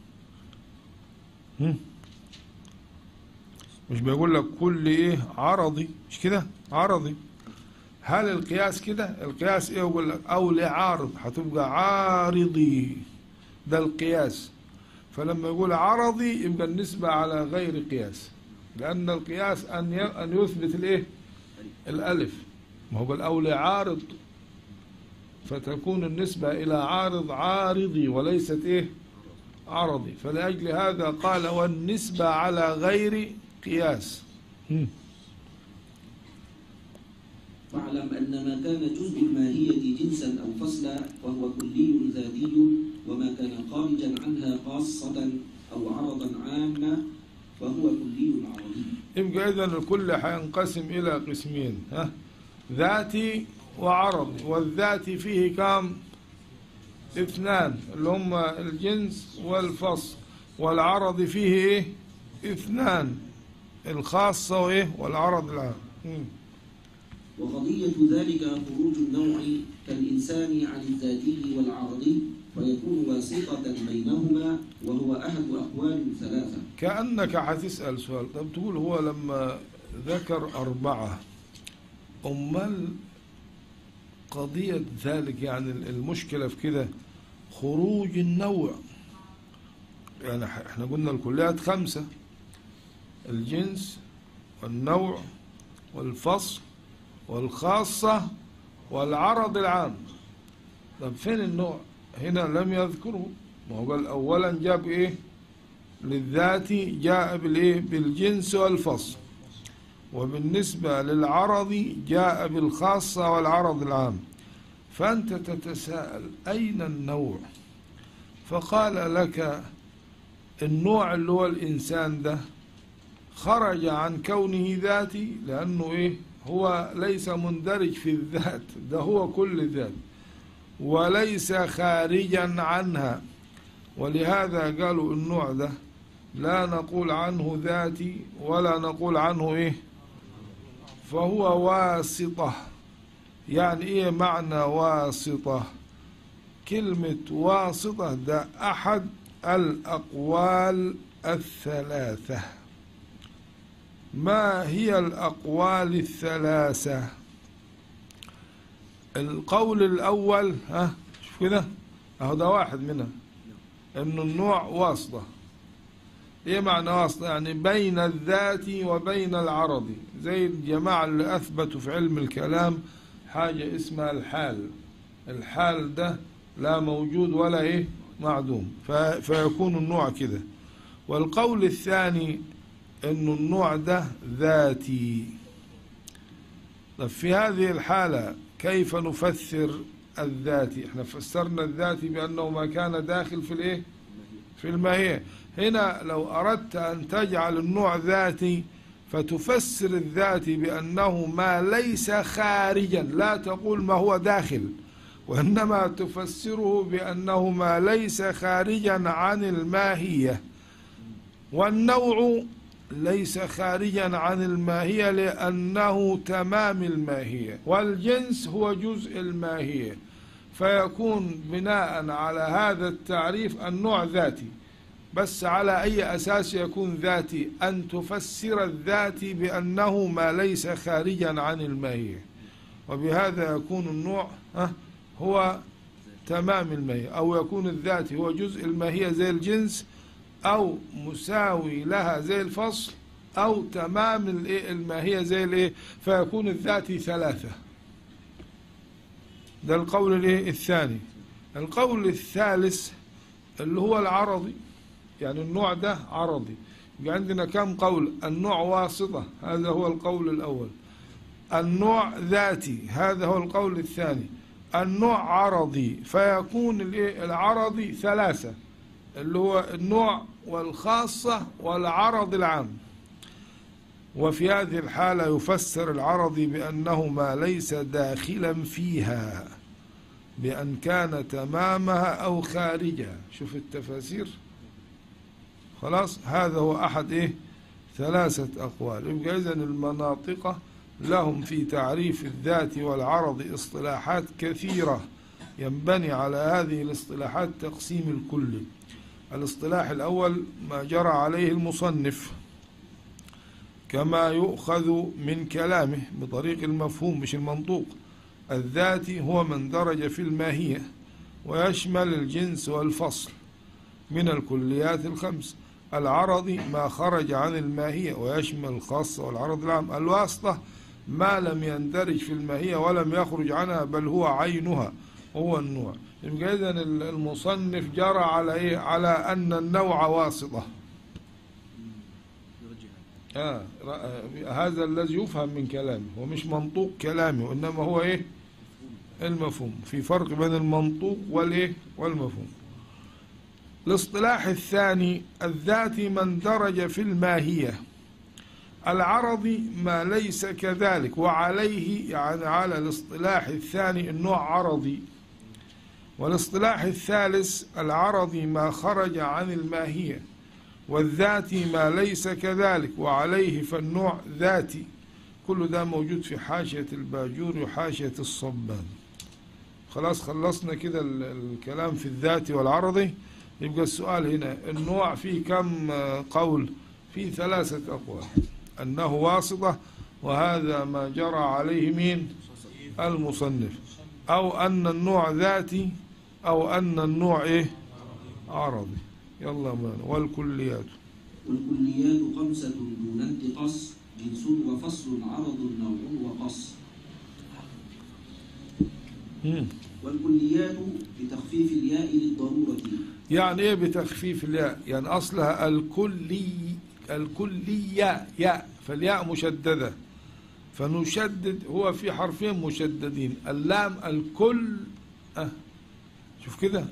مش بيقول لك كل إيه؟ عرضي، مش كده؟ عرضي. هل القياس كده؟ القياس إيه؟ يقول لك أو لعارض، هتبقى عارضي، ده القياس. فلما يقول عرضي يبقى النسبة على غير قياس، لأن القياس أن يثبت الإيه؟ الألف. ما هو أو لعارض، فتكون النسبة إلى عارض عارضي وليست إيه؟ عرضي. فلأجل هذا قال والنسبة على غير قياس. واعلم أن ما كان جزء الماهية جنسا أو فصلا وهو كلي ذاتي، وما كان خارجا عنها خاصة أو عرضا عاما فهو كلي عرضي. يبقى إذن الكل هينقسم إلى قسمين، ذاتي وعرضي. والذاتي فيه كم؟ اثنان اللي هم الجنس والفصل. والعرض فيه إيه؟ اثنان، الخاصة وإيه؟ والعرض العام. وقضية ذلك خروج النوع كالإنسان عن الذاتي والعرضي ويكون واسطة بينهما، وهو أحد أقوال ثلاثة. كأنك هتسأل سؤال، طب تقول هو لما ذكر أربعة أمال قضية ذلك، يعني المشكلة في كده خروج النوع. يعني احنا قلنا الكليات خمسة: الجنس والنوع والفصل والخاصة والعرض العام. طب فين النوع؟ هنا لم يذكره. ما هو قال أولا جاب إيه؟ للذات جاء بالإيه؟ بالجنس والفصل. وبالنسبة للعرض جاء بالخاصة والعرض العام. فأنت تتساءل أين النوع؟ فقال لك النوع اللي هو الإنسان ده خرج عن كونه ذاتي، لأنه إيه؟ هو ليس مندرج في الذات، ده هو كل الذات، وليس خارجا عنها. ولهذا قالوا النوع ده لا نقول عنه ذاتي ولا نقول عنه إيه؟ فهو واسطة. يعني إيه معنى واسطة؟ كلمة واسطة ده أحد الأقوال الثلاثة. ما هي الأقوال الثلاثة؟ القول الأول شوف كده، أهو ده واحد منها، إنه النوع واسطة. إيه معنى واسطة؟ يعني بين الذات وبين العرض، زي الجماعة اللي أثبتوا في علم الكلام حاجة اسمها الحال. الحال ده لا موجود ولا إيه معدوم، فيكون النوع كده. والقول الثاني إنه النوع ده ذاتي. طب في هذه الحالة كيف نفسر الذاتي؟ احنا فسرنا الذاتي بأنه ما كان داخل في الإيه؟ في الماهية. هنا لو أردت أن تجعل النوع ذاتي فتفسر الذاتي بأنه ما ليس خارجا، لا تقول ما هو داخل، وإنما تفسره بأنه ما ليس خارجا عن الماهية. والنوع ليس خارجا عن الماهية لأنه تمام الماهية، والجنس هو جزء الماهية، فيكون بناء على هذا التعريف النوع ذاتي. بس على أي أساس يكون ذاتي؟ أن تفسر الذاتي بأنه ما ليس خارجا عن الماهية، وبهذا يكون النوع هو تمام الماهية، أو يكون الذاتي هو جزء الماهية زي الجنس، أو مساوي لها زي الفصل، أو تمام الماهية زي الإيه، فيكون الذاتي ثلاثة. ده القول الثاني. القول الثالث اللي هو العرضي، يعني النوع ده عرضي. يبقى عندنا كم قول؟ النوع واسطة، هذا هو القول الأول. النوع ذاتي، هذا هو القول الثاني. النوع عرضي، فيكون العرضي ثلاثة، اللي هو النوع والخاصة والعرض العام. وفي هذه الحالة يفسر العرضي بأنه ما ليس داخلا فيها، بأن كان تمامها أو خارجها. شوف التفاسير. خلاص، هذا هو أحد ثلاثة أقوال. يبقى إذن المناطق لهم في تعريف الذات والعرض اصطلاحات كثيرة، ينبني على هذه الاصطلاحات تقسيم الكل. الاصطلاح الأول ما جرى عليه المصنف كما يؤخذ من كلامه بطريق المفهوم مش المنطوق. الذاتي هو من درج في الماهية ويشمل الجنس والفصل من الكليات الخمس. العرضي ما خرج عن الماهية ويشمل الخاصة والعرض العام. الواسطة ما لم يندرج في الماهية ولم يخرج عنها بل هو عينها، هو النوع. يبقى إذن المصنف جرى على على أن النوع واسطة. هذا الذي يفهم من كلامه، ومش منطوق كلامه، وإنما هو المفهوم. في فرق بين المنطوق والمفهوم. الاصطلاح الثاني الذاتي من درج في الماهية. العرضي ما ليس كذلك، وعليه يعني على الاصطلاح الثاني النوع عرضي. والاصطلاح الثالث العرضي ما خرج عن الماهية، والذاتي ما ليس كذلك، وعليه فالنوع ذاتي. كل ده موجود في حاشية الباجور وحاشية الصبان. خلاص خلصنا كده الكلام في الذاتي والعرضي. يبقى السؤال هنا النوع فيه كم قول؟ فيه ثلاثة أقوال. أنه واسطة، وهذا ما جرى عليه مين؟ المصنف. أو أن النوع ذاتي، أو أن النوع عرضي. يلا مانا. والكليات خمسة دون انتقاص، جنس وفصل عرض نوع وقص. والكليات بتخفيف الياء للضرورة. يعني ايه بتخفيف الياء؟ يعني اصلها الكلية ياء، فالياء مشددة، فنشدد. هو في حرفين مشددين، اللام الكل، شوف كده،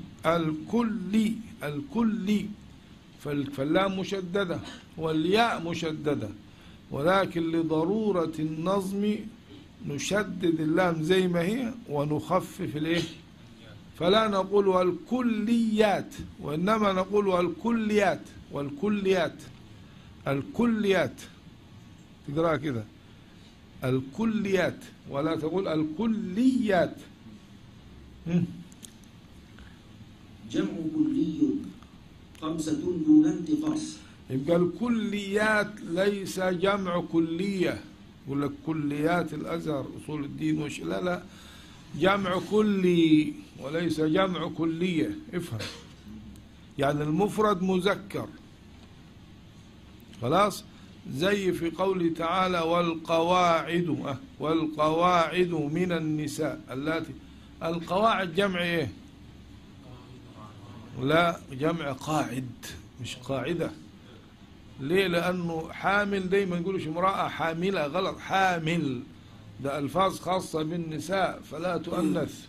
الكلي، فاللام مشددة والياء مشددة، ولكن لضرورة النظم نشدد اللام زي ما هي ونخفف فلا نقول والكليات، وإنما نقول والكليات تقرأ كده الكليات، ولا تقول الكليات. جمع كلي خمسة دون انتقاص. يبقى الكليات ليس جمع كلية. يقول لك كليات الأزهر أصول الدين لا، جمع كلي وليس جمع كلية. افهم، يعني المفرد مذكر خلاص، زي في قوله تعالى والقواعد من النساء اللاتي. القواعد جمع ايه؟ لا، جمع قاعد مش قاعدة. ليه؟ لأنه حامل دايما يقولوش امرأة حاملة، غلط. حامل ده ألفاظ خاصة بالنساء فلا تؤنث،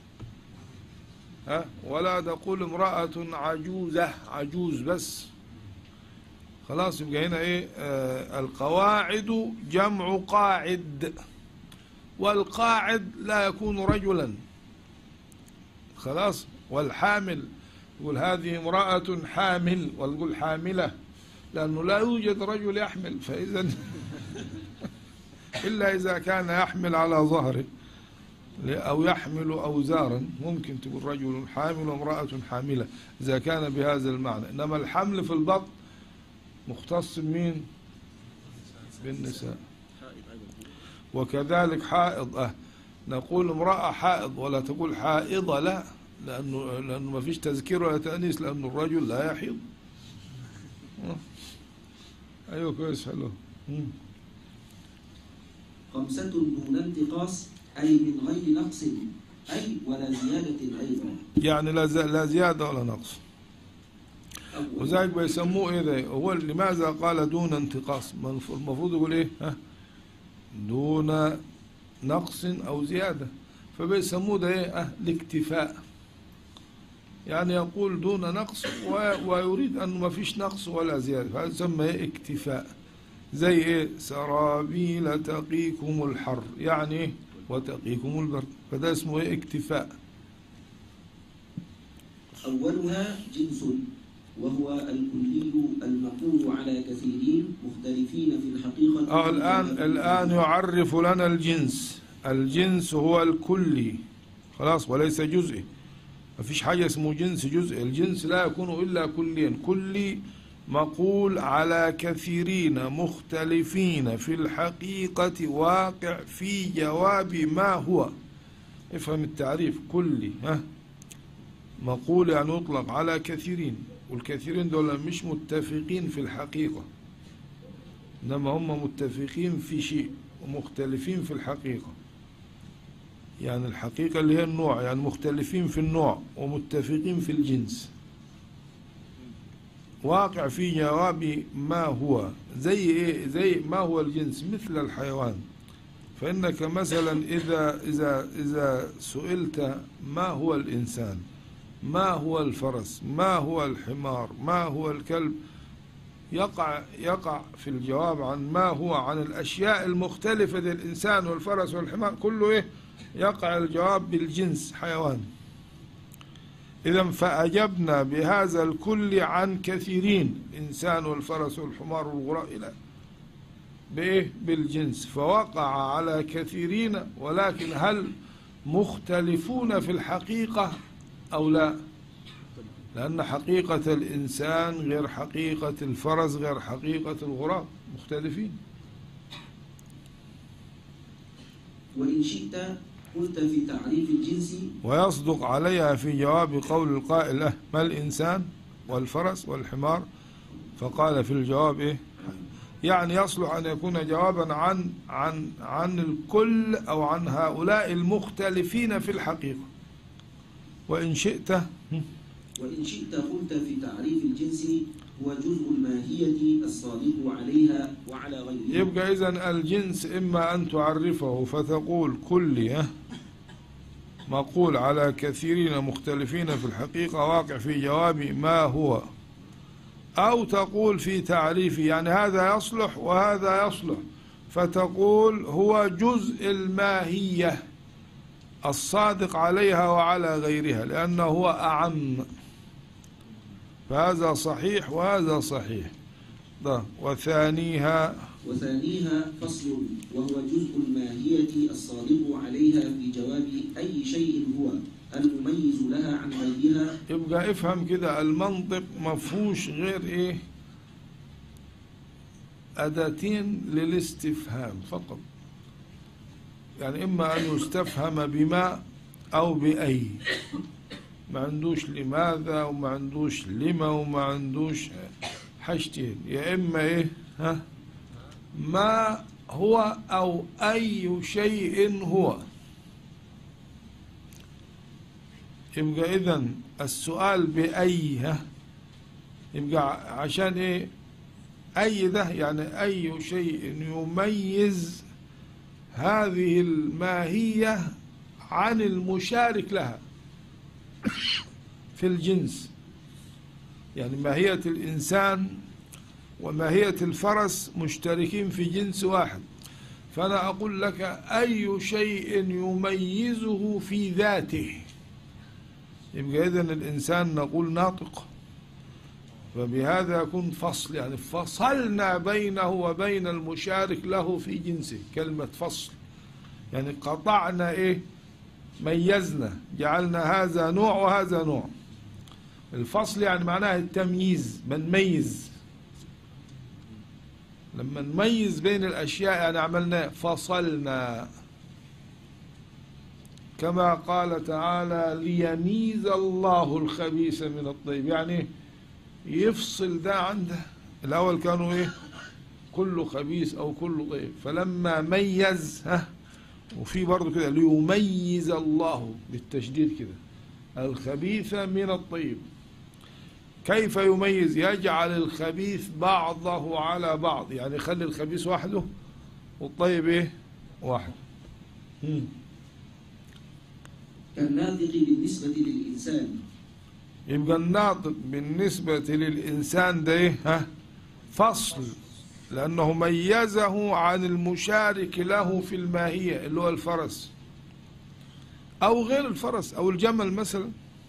ولا تقول امرأة عجوزة، عجوز بس. خلاص، يبقى هنا ايه؟ القواعد جمع قاعد، والقاعد لا يكون رجلا. خلاص، والحامل يقول هذه امرأة حامل، وتقول حاملة، لأنه لا يوجد رجل يحمل، فإذا إلا إذا كان يحمل على ظهره أو يحمل أوزارا ممكن تقول رجل حامل وامرأة حاملة إذا كان بهذا المعنى. إنما الحمل في البطن مختص بمين؟ بالنساء. وكذلك حائض، نقول امرأة حائض ولا تقول حائضة، لا، لأنه ما فيش تذكير ولا تأنيس، لأنه الرجل لا يحيض. أيوة كويس، حلو. 5 دون انتقاص، أي من غير نقص، أي ولا زيادة أيضا، يعني لا زيادة ولا نقص. وذلك بيسموه إيه ده؟ هو لماذا قال دون انتقاص؟ المفروض يقول إيه؟ دون نقص أو زيادة، فبيسموه ده إيه؟ الاكتفاء. يعني يقول دون نقص ويريد أنه ما فيش نقص ولا زيادة، فهذا يسمى إيه؟ اكتفاء. زي إيه؟ سرابيل تقيكم الحر، يعني إيه؟ وتقيكم البرد، فده اسمه إيه؟ اكتفاء. أولها جنس، وهو الكلي المقول على كثيرين مختلفين في الحقيقة. الآن يعرف لنا الجنس. الجنس هو الكلي خلاص، وليس جزئي. ما فيش حاجة اسمه جنس جزئي. الجنس لا يكون إلا كليا. كلي مقول على كثيرين مختلفين في الحقيقة، واقع في جواب ما هو. افهم التعريف. كلي مقول يعني يطلق على كثيرين، والكثيرين دول مش متفقين في الحقيقة، إنما هم متفقين في شيء ومختلفين في الحقيقة. يعني الحقيقة اللي هي النوع، يعني مختلفين في النوع ومتفقين في الجنس. واقع في جواب ما هو. زي إيه؟ زي ما هو الجنس؟ مثل الحيوان. فإنك مثلا إذا سئلت ما هو الإنسان، ما هو الفرس، ما هو الحمار، ما هو الكلب، يقع في الجواب عن ما هو، عن الأشياء المختلفة ذي الإنسان والفرس والحمار كله إيه؟ يقع الجواب بالجنس حيوان. إذا فأجبنا بهذا الكل عن كثيرين، الإنسان والفرس والحمار والغراب إلى بإيه؟ بالجنس، فوقع على كثيرين. ولكن هل مختلفون في الحقيقة أو لا؟ لأن حقيقة الإنسان غير حقيقة الفرس غير حقيقة الغراب، مختلفين. وإن شئت قلت في تعريف الجنس، ويصدق عليها في جواب قول القائل له ما الإنسان والفرس والحمار، فقال في الجواب إيه؟ يعني يصلح أن يكون جوابا عن الكل أو عن هؤلاء المختلفين في الحقيقة. وإن شئت قلت في تعريف الجنس هو جزء الماهية الصادق عليها وعلى غيرها. يبقى إذن الجنس إما أن تعرفه فتقول كلي مقول على كثيرين مختلفين في الحقيقة، واقع في جواب ما هو، أو تقول في تعريفه يعني هذا يصلح وهذا يصلح، فتقول هو جزء الماهية الصادق عليها وعلى غيرها، لأنه هو أعم. فهذا صحيح وهذا صحيح. وثانيها فصل، وهو جزء الماهية الصادق عليها في جواب أي شيء هو المميز لها عن غيرها. يبقى افهم كده، المنطق مفهوش غير ايه؟ أداتين للاستفهام فقط. يعني إما أن يستفهم بما أو بأي، ما عندوش لماذا وما عندوش لما وما عندوش حاجتين، يا إما إيه ما هو أو أي شيء هو. يبقى إذن السؤال بأي يبقى عشان إيه أي ده يعني أي شيء يميز هذه الماهية عن المشارك لها في الجنس. يعني ماهية الإنسان وماهية الفرس مشتركين في جنس واحد، فأنا أقول لك أي شيء يميزه في ذاته، يبقى إذن الإنسان نقول ناطق، فبهذا يكون فصل، يعني فصلنا بينه وبين المشارك له في جنسه. كلمة فصل يعني قطعنا إيه، ميزنا، جعلنا هذا نوع وهذا نوع. الفصل يعني معناه التمييز، بنميز، لما نميز بين الأشياء يعني عملنا فصلنا، كما قال تعالى ليميز الله الخبيث من الطيب، يعني يفصل ده عن ده. الأول كانوا إيه، كله خبيث أو كله طيب، فلما ميز وفي برضه كده ليميز الله بالتشديد كده الخبيث من الطيب. كيف يميز؟ يجعل الخبيث بعضه على بعض، يعني يخلي الخبيث وحده والطيب إيه واحد. كالناطق بالنسبة للإنسان، يبقى الناطق بالنسبة للإنسان ده إيه فصل، لأنه ميزه عن المشارك له في الماهية اللي هو الفرس أو غير الفرس أو الجمل مثلا.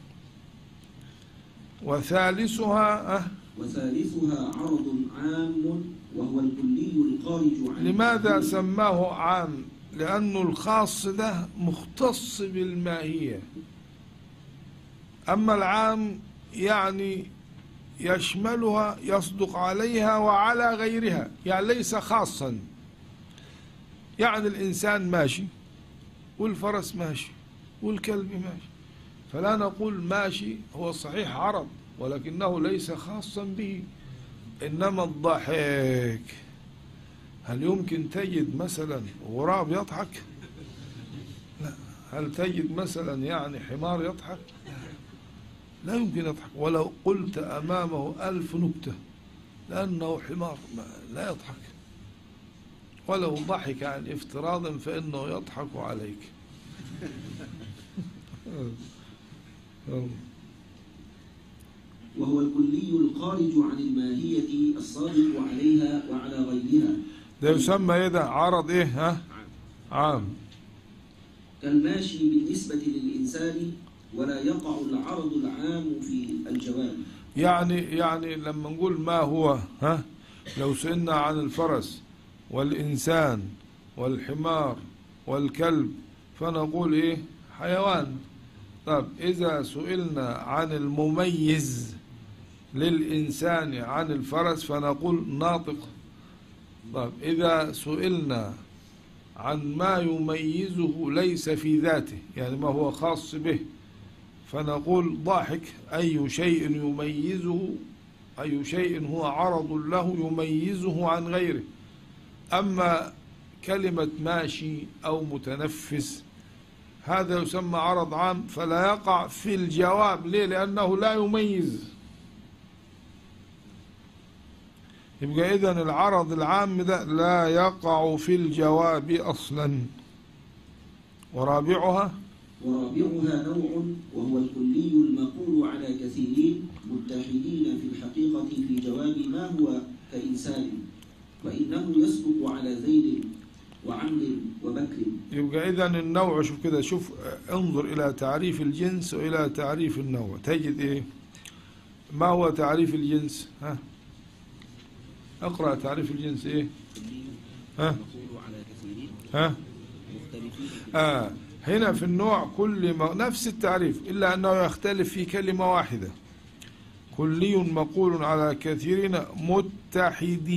وثالثها عرض عام وهو الكلي الخارج عن. لماذا سماه عام؟ لأنه الخاص ده مختص بالماهية، أما العام يعني يشملها، يصدق عليها وعلى غيرها، يعني ليس خاصا. يعني الإنسان ماشي والفرس ماشي والكلب ماشي، فلا نقول ماشي هو صحيح عرض ولكنه ليس خاصا به. إنما الضحك، هل يمكن تجد مثلا غراب يضحك؟ لا. هل تجد مثلا يعني حمار يضحك؟ لا يمكن يضحك، ولو قلت أمامه 1000 نكتة لأنه حمار لا يضحك، ولو ضحك عن افتراض فإنه يضحك عليك. وهو الكلي الخارج عن الماهية الصادق عليها وعلى غيرها. ده يسمى إيه ده؟ عرض إيه عام. كالماشي بالنسبة للإنسان ولا يقع العرض العام في الجواب. يعني لما نقول ما هو لو سئلنا عن الفرس والإنسان والحمار والكلب فنقول إيه حيوان. طب إذا سئلنا عن المميز للإنسان عن الفرس فنقول ناطق. طب إذا سئلنا عن ما يميزه ليس في ذاته، يعني ما هو خاص به، فنقول ضاحك. أي شيء يميزه، أي شيء هو عرض له يميزه عن غيره. أما كلمة ماشي أو متنفس هذا يسمى عرض عام فلا يقع في الجواب. ليه؟ لأنه لا يميز. يبقى إذن العرض العام ده لا يقع في الجواب أصلا. ورابعها نوع وهو الكلي المقول على كثيرين متحدين في الحقيقة في جواب ما هو كإنسان، وإنه يصدق على زيد وعمر وبكر. يبقى إذن النوع، شوف كده، شوف انظر إلى تعريف الجنس وإلى تعريف النوع تجد إيه. ما هو تعريف الجنس؟ اقرأ تعريف الجنس إيه؟ هنا في النوع كل ما نفس التعريف إلا أنه يختلف في كلمة واحدة. كلي مقول على كثيرين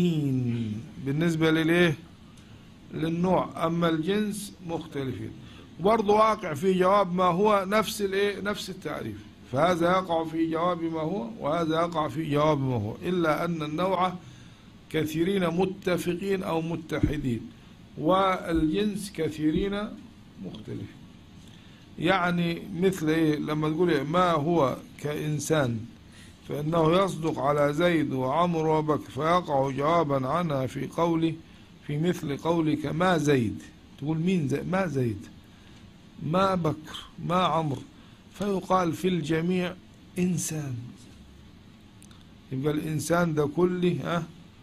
متحدين بالنسبة لليه للنوع، أما الجنس مختلفين. وبرضه واقع في جواب ما هو نفس الايه، نفس التعريف. فهذا يقع في جواب ما هو وهذا يقع في جواب ما هو، إلا أن النوع كثيرين متفقين أو متحدين، والجنس كثيرين مختلفين. يعني مثل إيه لما تقول ما هو كإنسان فإنه يصدق على زيد وعمر وبكر، فيقع جوابا عنها في قولي في مثل قولك ما زيد، تقول مين زيد؟ ما زيد، ما بكر، ما عمر، فيقال في الجميع إنسان. يبقى الإنسان ده كله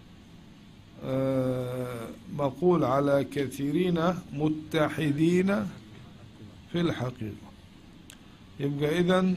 مقول على كثيرين متحدين في الحقيقة. يبقى إذن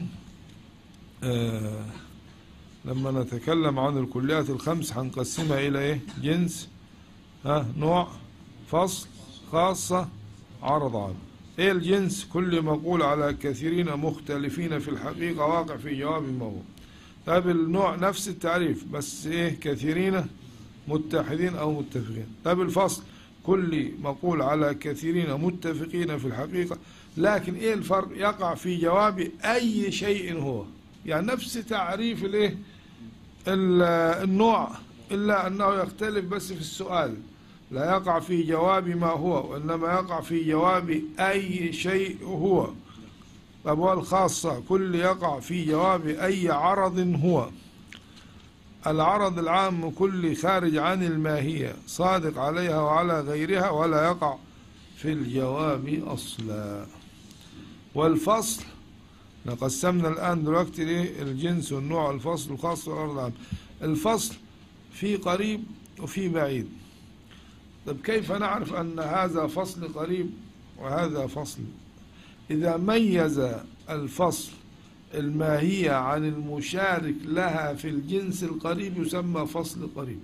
لما نتكلم عن الكليات الخمس هنقسمها إلى إيه؟ جنس، نوع، فصل، خاصة، عرض عام. إيه الجنس؟ كل مقول على كثيرين مختلفين في الحقيقة واقع في جواب ما هو. طيب النوع نفس التعريف بس إيه؟ كثيرين متحدين أو متفقين. طيب الفصل كل مقول على كثيرين متفقين في الحقيقة، لكن إيه الفرق؟ يقع في جواب أي شيء هو، يعني نفس تعريف الإيه؟ النوع، إلا أنه يختلف بس في السؤال، لا يقع في جواب ما هو وإنما يقع في جواب أي شيء هو. طب والخاصة كل يقع في جواب أي عرض هو. العرض العام كل خارج عن الماهية صادق عليها وعلى غيرها ولا يقع في الجواب أصلا. والفصل قسمنا الآن دلوقتي ليه الجنس والنوع، الفصل الخاص والعرض العام. الفصل في قريب وفي بعيد. طب كيف نعرف أن هذا فصل قريب وهذا فصل؟ إذا ميز الفصل الماهية عن المشارك لها في الجنس القريب يسمى فصل قريب.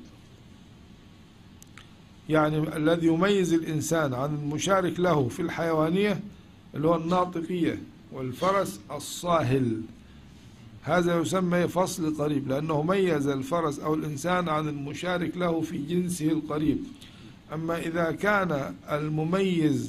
يعني الذي يميز الإنسان عن المشارك له في الحيوانية اللي هو الناطقية والفرس الصاهل، هذا يسمى فصل قريب، لأنه ميز الفرس أو الإنسان عن المشارك له في جنسه القريب. أما إذا كان المميز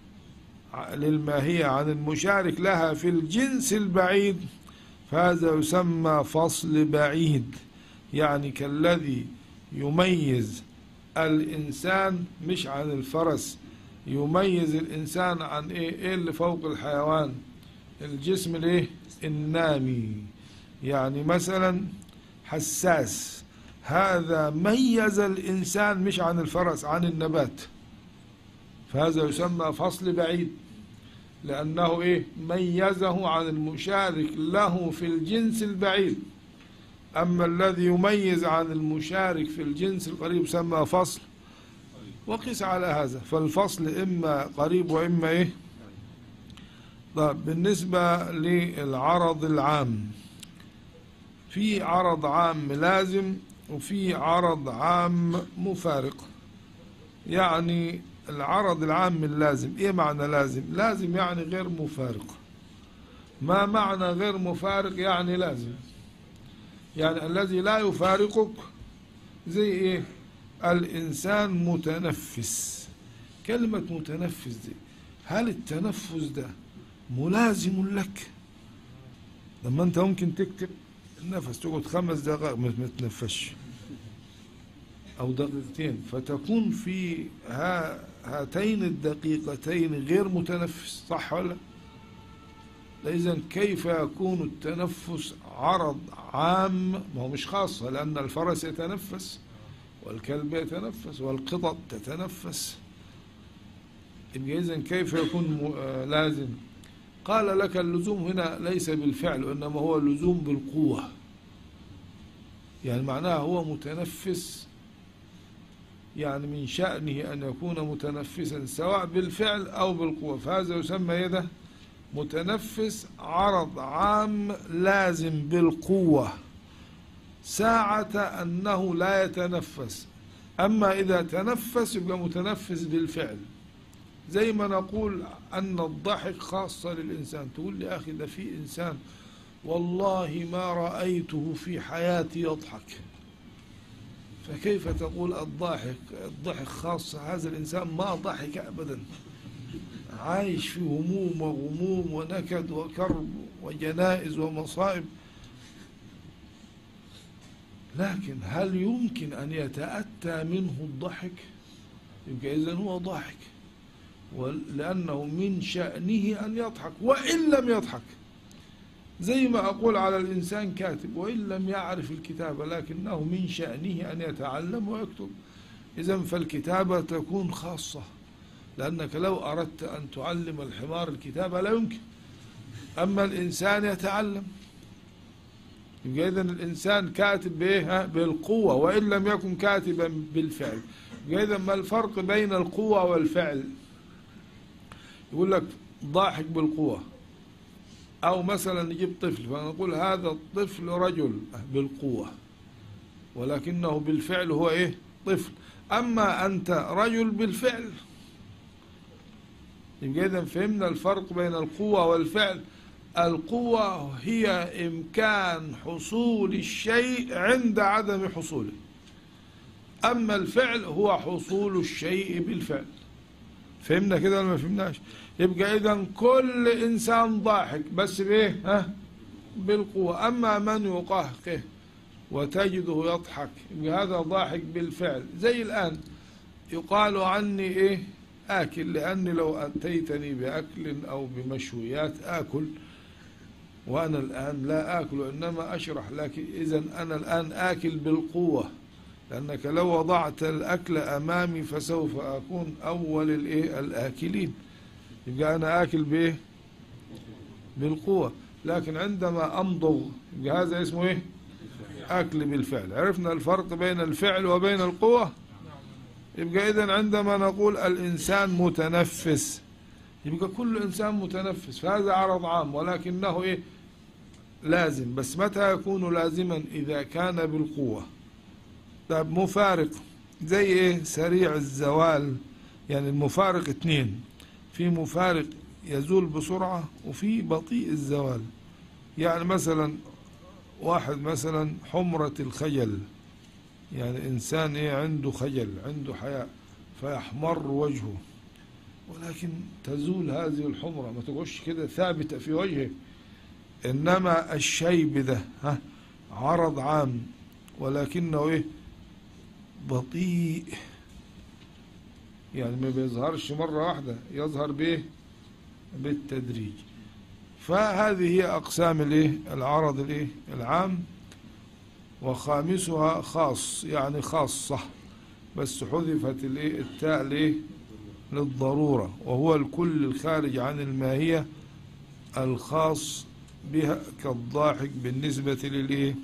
للماهية عن المشارك لها في الجنس البعيد فهذا يسمى فصل بعيد. يعني كالذي يميز الإنسان مش عن الفرس، يميز الإنسان عن إيه اللي فوق الحيوان، الجسم الإيه النامي. يعني مثلا حساس، هذا ميز الإنسان مش عن الفرس، عن النبات، فهذا يسمى فصل بعيد، لأنه إيه ميزه عن المشارك له في الجنس البعيد. أما الذي يميز عن المشارك في الجنس القريب يسمى فصل. وقس على هذا، فالفصل إما قريب وإما إيه. طيب بالنسبة للعرض العام، في عرض عام لازم وفي عرض عام مفارق. يعني العرض العام اللازم، ايه معنى لازم؟ لازم يعني غير مفارق. ما معنى غير مفارق؟ يعني لازم، يعني الذي لا يفارقك. زي ايه؟ الانسان متنفس. كلمة متنفس دي، هل التنفس ده ملازم لك؟ لما انت ممكن تكتب النفس تقعد 5 دقائق ما تتنفسش أو دقيقتين، فتكون في هاتين الدقيقتين غير متنفس، صح ولا لا؟ إذن كيف يكون التنفس عرض عام؟ ما هو مش خاصة، لأن الفرس يتنفس والكلب يتنفس والقطط تتنفس. إذن كيف يكون لازم؟ قال لك اللزوم هنا ليس بالفعل وإنما هو اللزوم بالقوة. يعني معناها هو متنفس، يعني من شأنه أن يكون متنفسا سواء بالفعل أو بالقوة، فهذا يسمى يده متنفس عرض عام لازم بالقوة ساعة أنه لا يتنفس. أما إذا تنفس يبقى متنفس بالفعل. زي ما نقول أن الضحك خاصة للإنسان، تقول لي أخي ده في إنسان والله ما رأيته في حياتي يضحك، فكيف تقول الضحك خاصة؟ هذا الإنسان ما ضحك أبدا، عايش في هموم وغموم ونكد وكرب وجنائز ومصائب، لكن هل يمكن أن يتأتى منه الضحك؟ يبقى إذن هو ضاحك، لأنه من شأنه أن يضحك وإن لم يضحك. زي ما أقول على الإنسان كاتب وإن لم يعرف الكتابة، لكنه من شأنه أن يتعلم ويكتب. إذن فالكتابة تكون خاصة، لأنك لو أردت أن تعلم الحمار الكتابة لا يمكن، أما الإنسان يتعلم. يبقى إذن الإنسان كاتب بإيه؟ بالقوة وإن لم يكن كاتبا بالفعل. يبقى إذن ما الفرق بين القوة والفعل؟ يقول لك ضاحك بالقوة، أو مثلا نجيب طفل فنقول هذا الطفل رجل بالقوة، ولكنه بالفعل هو إيه؟ طفل. أما أنت رجل بالفعل. يبقى إذن فهمنا الفرق بين القوة والفعل. القوة هي إمكان حصول الشيء عند عدم حصوله، أما الفعل هو حصول الشيء بالفعل. فهمنا كده ولا ما فهمناش؟ يبقى إذن كل إنسان ضاحك بس بإيه؟ بالقوة. أما من يقهقه وتجده يضحك يبقى هذا ضاحك بالفعل. زي الآن يقال عني إيه؟ آكل، لأني لو أتيتني بأكل أو بمشويات آكل، وأنا الآن لا آكل إنما أشرح. لكن إذن أنا الآن آكل بالقوة، لأنك لو وضعت الأكل أمامي فسوف أكون أول الآكلين. يبقى أنا آكل بإيه؟ بالقوة. لكن عندما أمضغ يبقى هذا اسمه إيه؟ أكل بالفعل. عرفنا الفرق بين الفعل وبين القوة. يبقى إذن عندما نقول الإنسان متنفس يبقى كل إنسان متنفس، فهذا عرض عام، ولكنه إيه؟ لازم. بس متى يكون لازما؟ إذا كان بالقوة. طيب مفارق زي إيه؟ سريع الزوال. يعني المفارق اثنين، في مفارق يزول بسرعة وفي بطيء الزوال. يعني مثلا واحد مثلا حمرة الخجل، يعني إنسان إيه؟ عنده خجل، عنده حياء فيحمر وجهه، ولكن تزول هذه الحمرة، ما تقعدش كده ثابتة في وجهه. إنما الشيب ده عرض عام، ولكنه إيه؟ بطيء، يعني ما بيظهرش مرة واحدة، يظهر بإيه؟ بالتدريج. فهذه هي أقسام الإيه؟ العرض الإيه؟ العام. وخامسها خاص، يعني خاصة، بس حذفت الإيه؟ التاء ليه؟ للضرورة، وهو الكل الخارج عن الماهية الخاص بها كالضاحك بالنسبة للإيه؟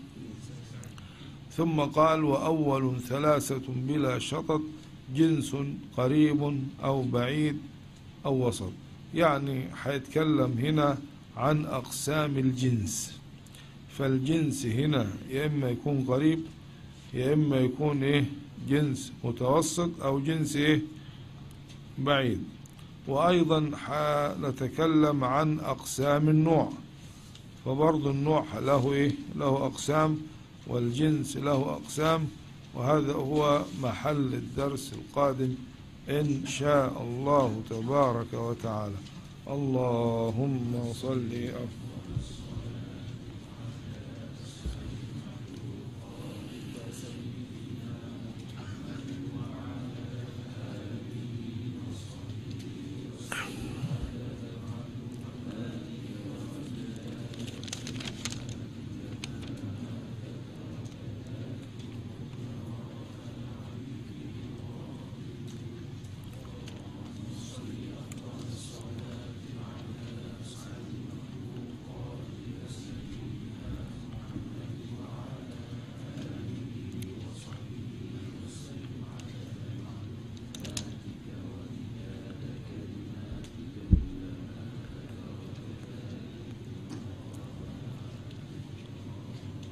ثم قال وأول ثلاثة بلا شطط جنس قريب أو بعيد أو وسط. يعني حيتكلم هنا عن أقسام الجنس. فالجنس هنا يا إما يكون قريب يا إما يكون إيه؟ جنس متوسط أو جنس إيه؟ بعيد. وأيضا نتكلم عن أقسام النوع، فبرضو النوع له إيه؟ له أقسام، والجنس له أقسام. وهذا هو محل الدرس القادم إن شاء الله تبارك وتعالى. اللهم صل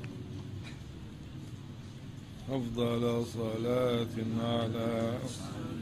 أفضل صلاة على